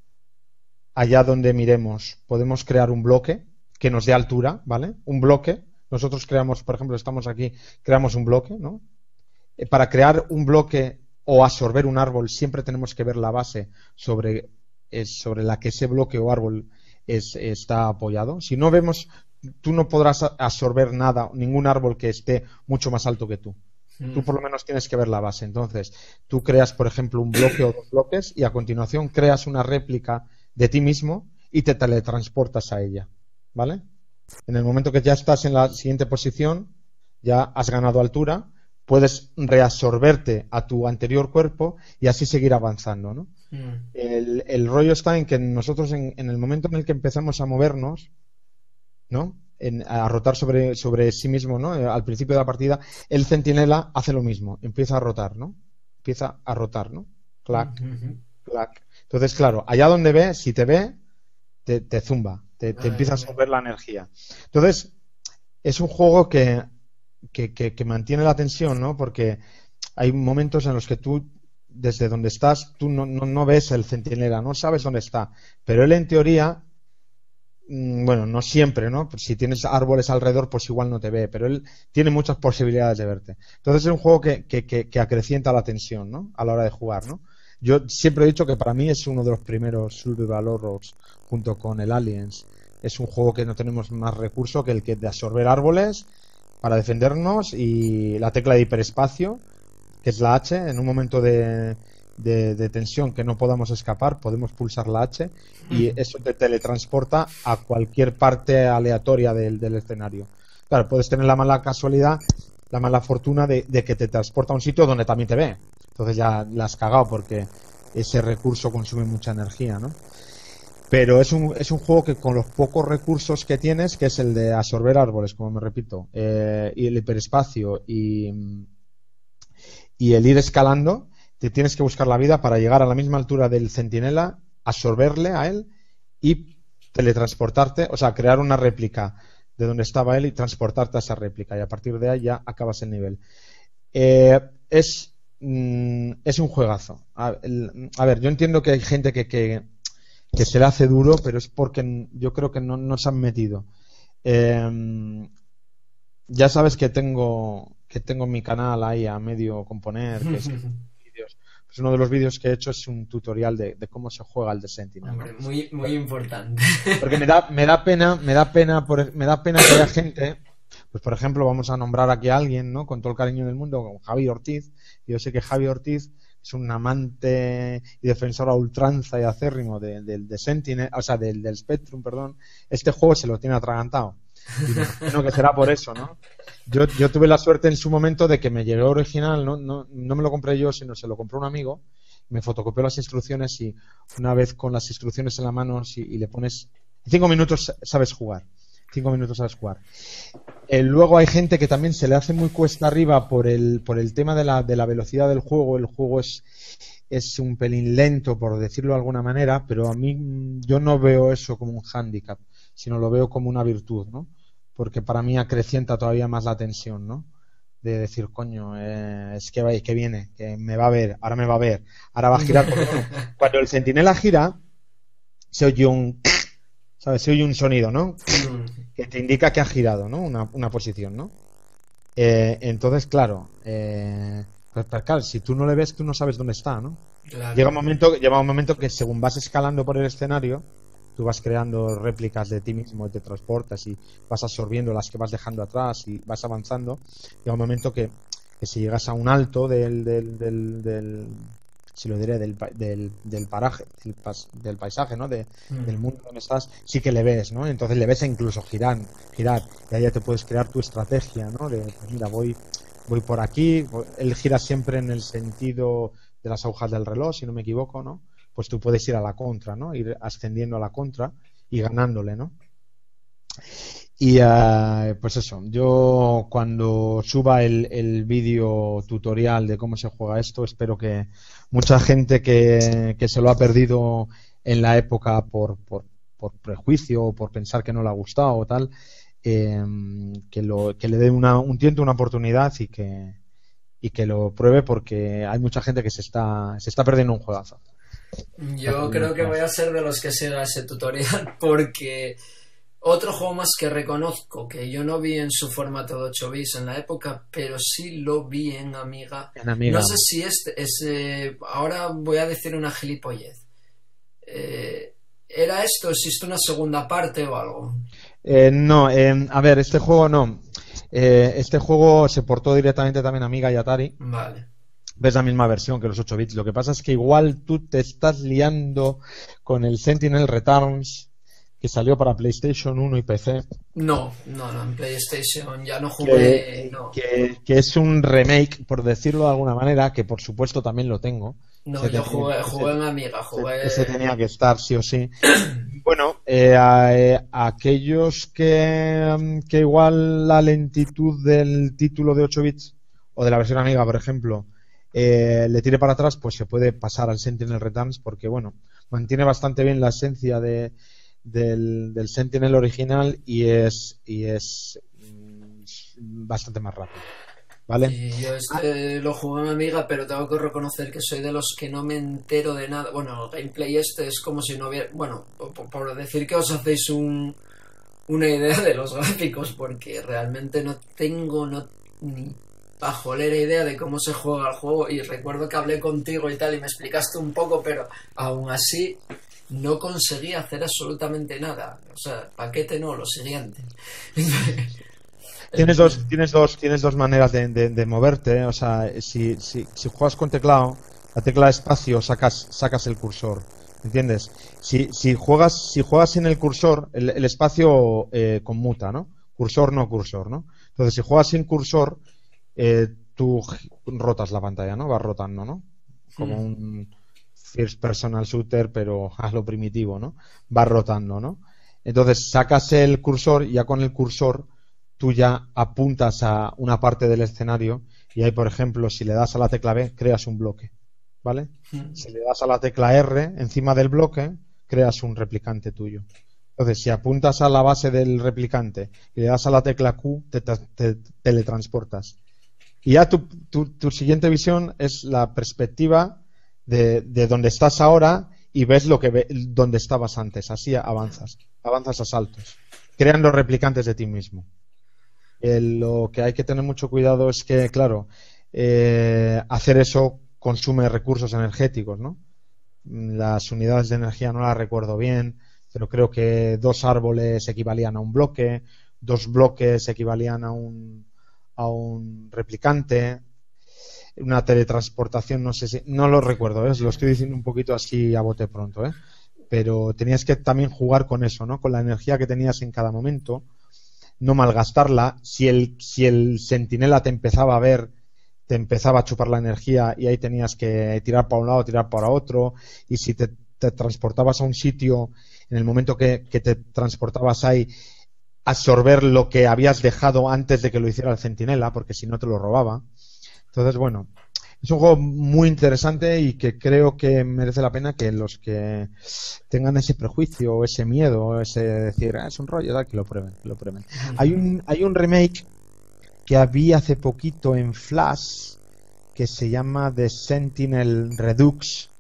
allá donde miremos, podemos crear un bloque que nos dé altura, ¿vale? Un bloque. Nosotros creamos, por ejemplo, estamos aquí, creamos un bloque, ¿no? Eh, para crear un bloque o absorber un árbol, siempre tenemos que ver la base sobre, eh, sobre la que ese bloque o árbol es, está apoyado. Si no vemos, tú no podrás absorber nada, ningún árbol que esté mucho más alto que tú. Tú por lo menos tienes que ver la base. Entonces, tú creas, por ejemplo, un bloque o dos bloques y a continuación creas una réplica de ti mismo y te teletransportas a ella, ¿vale? En el momento que ya estás en la siguiente posición, ya has ganado altura, puedes reabsorberte a tu anterior cuerpo y así seguir avanzando, ¿no? Mm. El, el rollo está en que nosotros en, en el momento en el que empezamos a movernos, ¿no? En, a rotar sobre, sobre sí mismo, ¿no? Al principio de la partida, el centinela hace lo mismo, empieza a rotar, ¿no? Empieza a rotar, ¿no? Clac, uh-huh. clac. Entonces, claro, allá donde ve, si te ve, te, te zumba, te, te empieza a absorber la energía. Entonces, es un juego que, que, que, que mantiene la tensión, ¿no? Porque hay momentos en los que tú, desde donde estás, tú no, no, no ves el centinela, no sabes dónde está, pero él en teoría, bueno, no siempre, ¿no? Si tienes árboles alrededor, pues igual no te ve, pero él tiene muchas posibilidades de verte. Entonces es un juego que, que, que, que acrecienta la tensión, ¿no? A la hora de jugar, ¿no? Yo siempre he dicho que para mí es uno de los primeros survival horrors junto con el Aliens. Es un juego que no tenemos más recurso que el que de absorber árboles para defendernos y la tecla de hiperespacio, que es la H. En un momento de, de, de tensión que no podamos escapar, podemos pulsar la H y eso te teletransporta a cualquier parte aleatoria del, del escenario. Claro, puedes tener la mala casualidad, la mala fortuna de, de que te transporta a un sitio donde también te ve. Entonces ya la has cagado porque ese recurso consume mucha energía, ¿no? Pero es un, es un juego que con los pocos recursos que tienes, que es el de absorber árboles, como me repito, eh, y el hiperespacio y, y el ir escalando, te tienes que buscar la vida para llegar a la misma altura del centinela, absorberle a él y teletransportarte, o sea, crear una réplica de donde estaba él y transportarte a esa réplica, y a partir de ahí ya acabas el nivel. Eh, es, mm, es un juegazo. A, el, a ver, yo entiendo que hay gente que, que que se le hace duro, pero es porque yo creo que no, no se han metido. Eh, ya sabes que tengo que tengo mi canal ahí a medio componer, que es vídeos. Pues uno de los vídeos que he hecho es un tutorial de, de cómo se juega el The Sentinel. Hombre, muy, muy importante. Porque me da, me da pena, me da pena, por, me da pena que haya gente, pues por ejemplo, vamos a nombrar aquí a alguien, ¿no? Con todo el cariño del mundo, como Javi Ortiz. Y yo sé que Javi Ortiz es un amante y defensor a ultranza y acérrimo del de, de Sentinel, o sea, del, del Spectrum, perdón. Este juego se lo tiene atragantado. Y me imagino que será por eso, ¿no? Yo, yo tuve la suerte en su momento de que me llegó original, ¿no? No, no me lo compré yo, sino se lo compró un amigo. Me fotocopió las instrucciones y una vez con las instrucciones en la mano si, y le pones... En cinco minutos sabes jugar. Cinco minutos sabes jugar. Eh, luego hay gente que también se le hace muy cuesta arriba por el por el tema de la, de la velocidad del juego. El juego es, es un pelín lento, por decirlo de alguna manera, pero a mí yo no veo eso como un hándicap, sino lo veo como una virtud, ¿no? Porque para mí acrecienta todavía más la tensión, ¿no? De decir, coño, eh, es que, va, que viene, que me va a ver, ahora me va a ver, ahora va a girar. Porque, bueno, cuando el centinela gira, se oye un... ¿Sabes? Se oye un sonido, ¿no? Que te indica que ha girado, ¿no? Una, una posición, ¿no? Eh, entonces, claro, eh, pues, pues, claro, si tú no le ves, tú no sabes dónde está, ¿no? Claro. Llega un momento, llega un momento que según vas escalando por el escenario, tú vas creando réplicas de ti mismo y te transportas y vas absorbiendo las que vas dejando atrás y vas avanzando. Llega un momento que, que si llegas a un alto del, del, del, del si lo diré, del, del, del paraje, del, pas, del paisaje, ¿no? De, mm. Del mundo donde estás, sí que le ves, ¿no? Entonces le ves incluso girar, girar, y ahí ya te puedes crear tu estrategia, ¿no? De, pues mira, voy, voy por aquí, él gira siempre en el sentido de las agujas del reloj, si no me equivoco, ¿no? Pues tú puedes ir a la contra, ¿no? Ir ascendiendo a la contra y ganándole, ¿no? Y uh, pues eso, yo cuando suba el, el vídeo tutorial de cómo se juega esto, espero que mucha gente que, que se lo ha perdido en la época por, por, por prejuicio o por pensar que no le ha gustado o tal, eh, que, lo, que le dé una, un tiento, una oportunidad y que, y que lo pruebe, porque hay mucha gente que se está, se está perdiendo un juegazo. Yo creo que voy a ser de los que siga ese tutorial, porque... Otro juego más que reconozco que yo no vi en su formato de ocho bits en la época, pero sí lo vi en Amiga. En Amiga. No sé si este es... Eh, ahora voy a decir una gilipollez. Eh, ¿Era esto? ¿Existe una segunda parte o algo? Eh, no, eh, a ver, este juego no. Eh, este juego se portó directamente también a Amiga y Atari. Vale. Ves la misma versión que los ocho bits. Lo que pasa es que igual tú te estás liando con el Sentinel Returns, que salió para PlayStation uno y P C. No, no, no, en PlayStation ya no jugué. Que, no. que, que es un remake, por decirlo de alguna manera, que por supuesto también lo tengo. No, ese yo tenía, jugué, jugué ese, en Amiga, jugué... Ese tenía que estar, sí o sí. Bueno, eh, a, eh, a aquellos que, que igual la lentitud del título de ocho bits, o de la versión Amiga, por ejemplo, eh, le tire para atrás, pues se puede pasar al Sentinel Returns, porque bueno, mantiene bastante bien la esencia de Del, del Sentinel original y es y es mm, bastante más rápido, ¿vale? Y yo este lo jugué en Amiga, pero tengo que reconocer que soy de los que no me entero de nada. Bueno, el gameplay este es como si no hubiera... Bueno, por, por decir que os hacéis un, una idea de los gráficos, porque realmente no tengo no, ni pajolera idea de cómo se juega el juego, y recuerdo que hablé contigo y tal y me explicaste un poco, pero aún así no conseguí hacer absolutamente nada. O sea, paquete no, lo siguiente. Tienes dos, tienes dos, tienes dos maneras de, de, de moverte, ¿eh? O sea, si, si, si juegas con teclado, la tecla espacio sacas, sacas el cursor, ¿entiendes? Si, si juegas, si juegas en el cursor, el, el espacio eh, conmuta, ¿no? Cursor no cursor, ¿no? Entonces, si juegas sin cursor, eh, tú rotas la pantalla, ¿no? Vas rotando, ¿no? Como mm. un first personal shooter, pero a lo primitivo, ¿no? Vas rotando, ¿no? Entonces, sacas el cursor y ya con el cursor tú ya apuntas a una parte del escenario y ahí, por ejemplo, si le das a la tecla B, creas un bloque, ¿vale? Mm. Si le das a la tecla R encima del bloque, creas un replicante tuyo. Entonces, si apuntas a la base del replicante y le das a la tecla Q, te, te, te teletransportas. Y ya tu, tu, tu siguiente visión es la perspectiva de, de donde estás ahora y ves lo que ve, donde estabas antes. Así avanzas, avanzas a saltos, creando replicantes de ti mismo. Eh, lo que hay que tener mucho cuidado es que, claro, eh, hacer eso consume recursos energéticos, ¿no? Las unidades de energía no las recuerdo bien, pero creo que dos árboles equivalían a un bloque, dos bloques equivalían a un, a un replicante, una teletransportación, no sé si, no lo recuerdo, ¿eh? Lo estoy diciendo un poquito así a bote pronto, ¿eh? Pero tenías que también jugar con eso, ¿no? Con la energía que tenías en cada momento, no malgastarla. Si el, si el centinela te empezaba a ver, te empezaba a chupar la energía y ahí tenías que tirar para un lado, tirar para otro, y si te, te transportabas a un sitio, en el momento que, que te transportabas ahí, absorber lo que habías dejado antes de que lo hiciera el centinela, porque si no te lo robaba. Entonces, bueno, es un juego muy interesante y que creo que merece la pena que los que tengan ese prejuicio o ese miedo, ese decir, ah, es un rollo, tal, que lo prueben, que lo prueben. Hay un, hay un remake que había hace poquito en Flash que se llama The Sentinel Redux,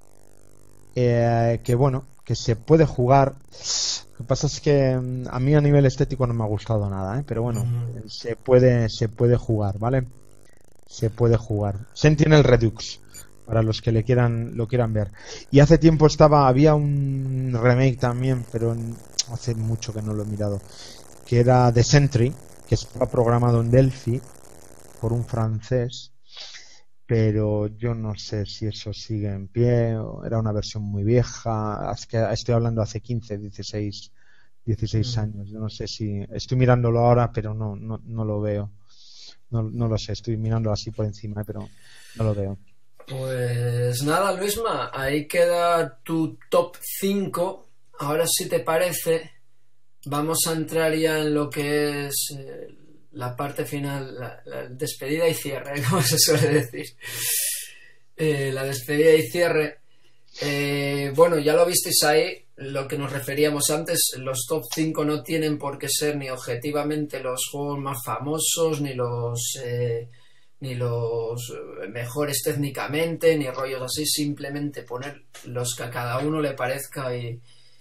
eh, que bueno, que se puede jugar. Lo que pasa es que a mí a nivel estético no me ha gustado nada, ¿eh? Pero bueno, mm. se puede se puede jugar, ¿vale? Se puede jugar. Sentinel Redux, para los que le quieran lo quieran ver. Y hace tiempo estaba había un remake también, pero hace mucho que no lo he mirado, que era The Sentry, que estaba programado en Delphi por un francés, pero yo no sé si eso sigue en pie, o era una versión muy vieja. Es que estoy hablando hace quince, dieciséis, dieciséis años. Yo no sé si estoy mirándolo ahora, pero no no, no lo veo. No, no lo sé, estoy mirando así por encima, pero no lo veo. Pues nada, Luisma, ahí queda tu top cinco. Ahora, si te parece, vamos a entrar ya en lo que es eh, la parte final, la, la despedida y cierre, como se suele decir. Eh, la despedida y cierre. Eh, bueno, ya lo visteis ahí, lo que nos referíamos antes, los top cinco no tienen por qué ser ni objetivamente los juegos más famosos, ni los eh, ni los mejores técnicamente, ni rollos así, simplemente poner los que a cada uno le parezca y,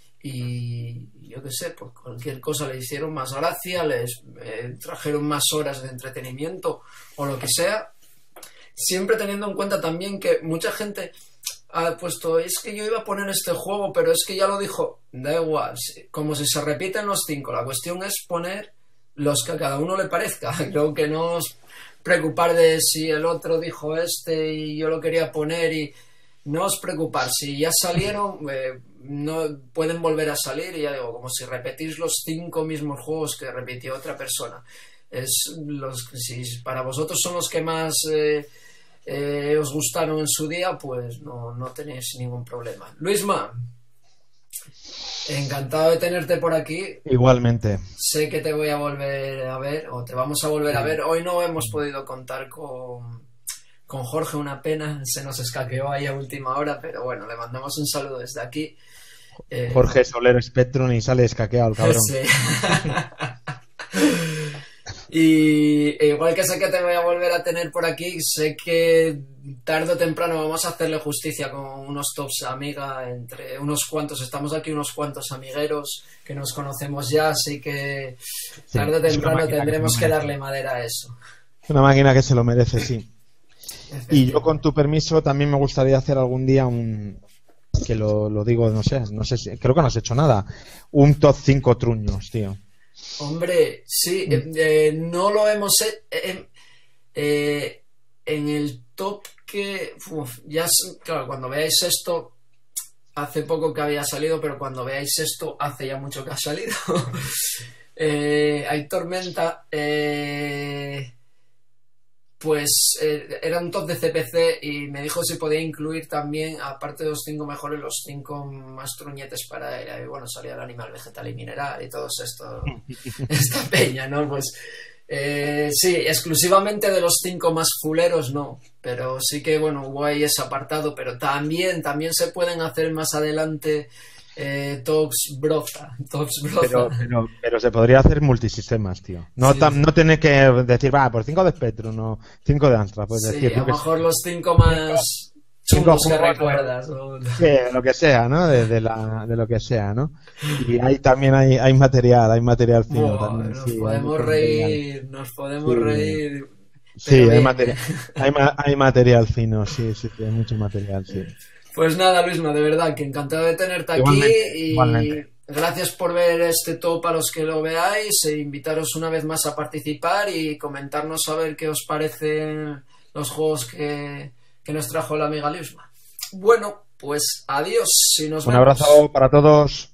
y yo qué sé, pues cualquier cosa le hicieron más gracia, les eh, trajeron más horas de entretenimiento o lo que sea, siempre teniendo en cuenta también que mucha gente ha puesto, es que yo iba a poner este juego, pero es que ya lo dijo, da igual, como si se repiten los cinco, la cuestión es poner los que a cada uno le parezca. Creo que no os preocupar de si el otro dijo este y yo lo quería poner, y no os preocupar, si ya salieron, eh, no pueden volver a salir, y ya digo, como si repetís los cinco mismos juegos que repitió otra persona. Es los, si para vosotros son los que más eh, Eh, os gustaron en su día, pues no, no tenéis ningún problema. Luisma, encantado de tenerte por aquí. Igualmente. Sé que te voy a volver a ver, o te vamos a volver a ver. Hoy no hemos podido contar con, con Jorge, una pena, se nos escaqueó ahí a última hora, pero bueno, le mandamos un saludo desde aquí. Eh, Jorge Soler Spectrum y sale escaqueado el cabrón. Sí. Y igual que sé que te voy a volver a tener por aquí, sé que tarde o temprano vamos a hacerle justicia con unos tops amiga, entre unos cuantos, estamos aquí unos cuantos amigueros que nos conocemos ya, así que tarde o temprano tendremos que darle madera a eso. una máquina que se lo merece, sí. Y yo, con tu permiso, también me gustaría hacer algún día un, que lo, lo digo, no sé, no sé si, creo que no has hecho nada, un top cinco truños, tío. Hombre, sí, eh, eh, no lo hemos hecho. Eh, eh, en el top que. Uf, ya, claro, cuando veáis esto, hace poco que había salido, pero cuando veáis esto, hace ya mucho que ha salido. eh, hay Tormenta. Eh, pues eh, era un top de C P C y me dijo si podía incluir también, aparte de los cinco mejores, los cinco más truñetes para él. Y bueno, salía el animal, vegetal y mineral y todo esto, esta peña, ¿no? Pues eh, sí, exclusivamente de los cinco más fuleros no, pero sí que, bueno, hubo ahí ese apartado, pero también, también se pueden hacer más adelante eh, tops broza, tops broza. Pero, pero, pero se podría hacer multisistemas, tío. No, Sí. tam, no tener que decir, va, por cinco de Spectrum, no, cinco de Amstrad, pues Sí, decir, a yo lo que mejor sé, los cinco más cinco chungos que juegos, recuerdas. ¿no? sí, lo que sea, ¿no? De, de, la, de lo que sea, ¿no? Y ahí también hay, hay material, hay material fino Buah, también. nos Sí, hay podemos mucho reír, material. nos podemos Sí. reír. Sí, pero hay, bien. material, hay, ma- hay material fino, sí, sí, sí, hay mucho material, sí. Pues nada, Luisma, de verdad que encantado de tenerte aquí Igualmente, y igualmente. gracias por ver este top a los que lo veáis e invitaros una vez más a participar y comentarnos a ver qué os parecen los juegos que, que nos trajo la amiga Luisma. Bueno, pues adiós y nos Un vemos. abrazo para todos.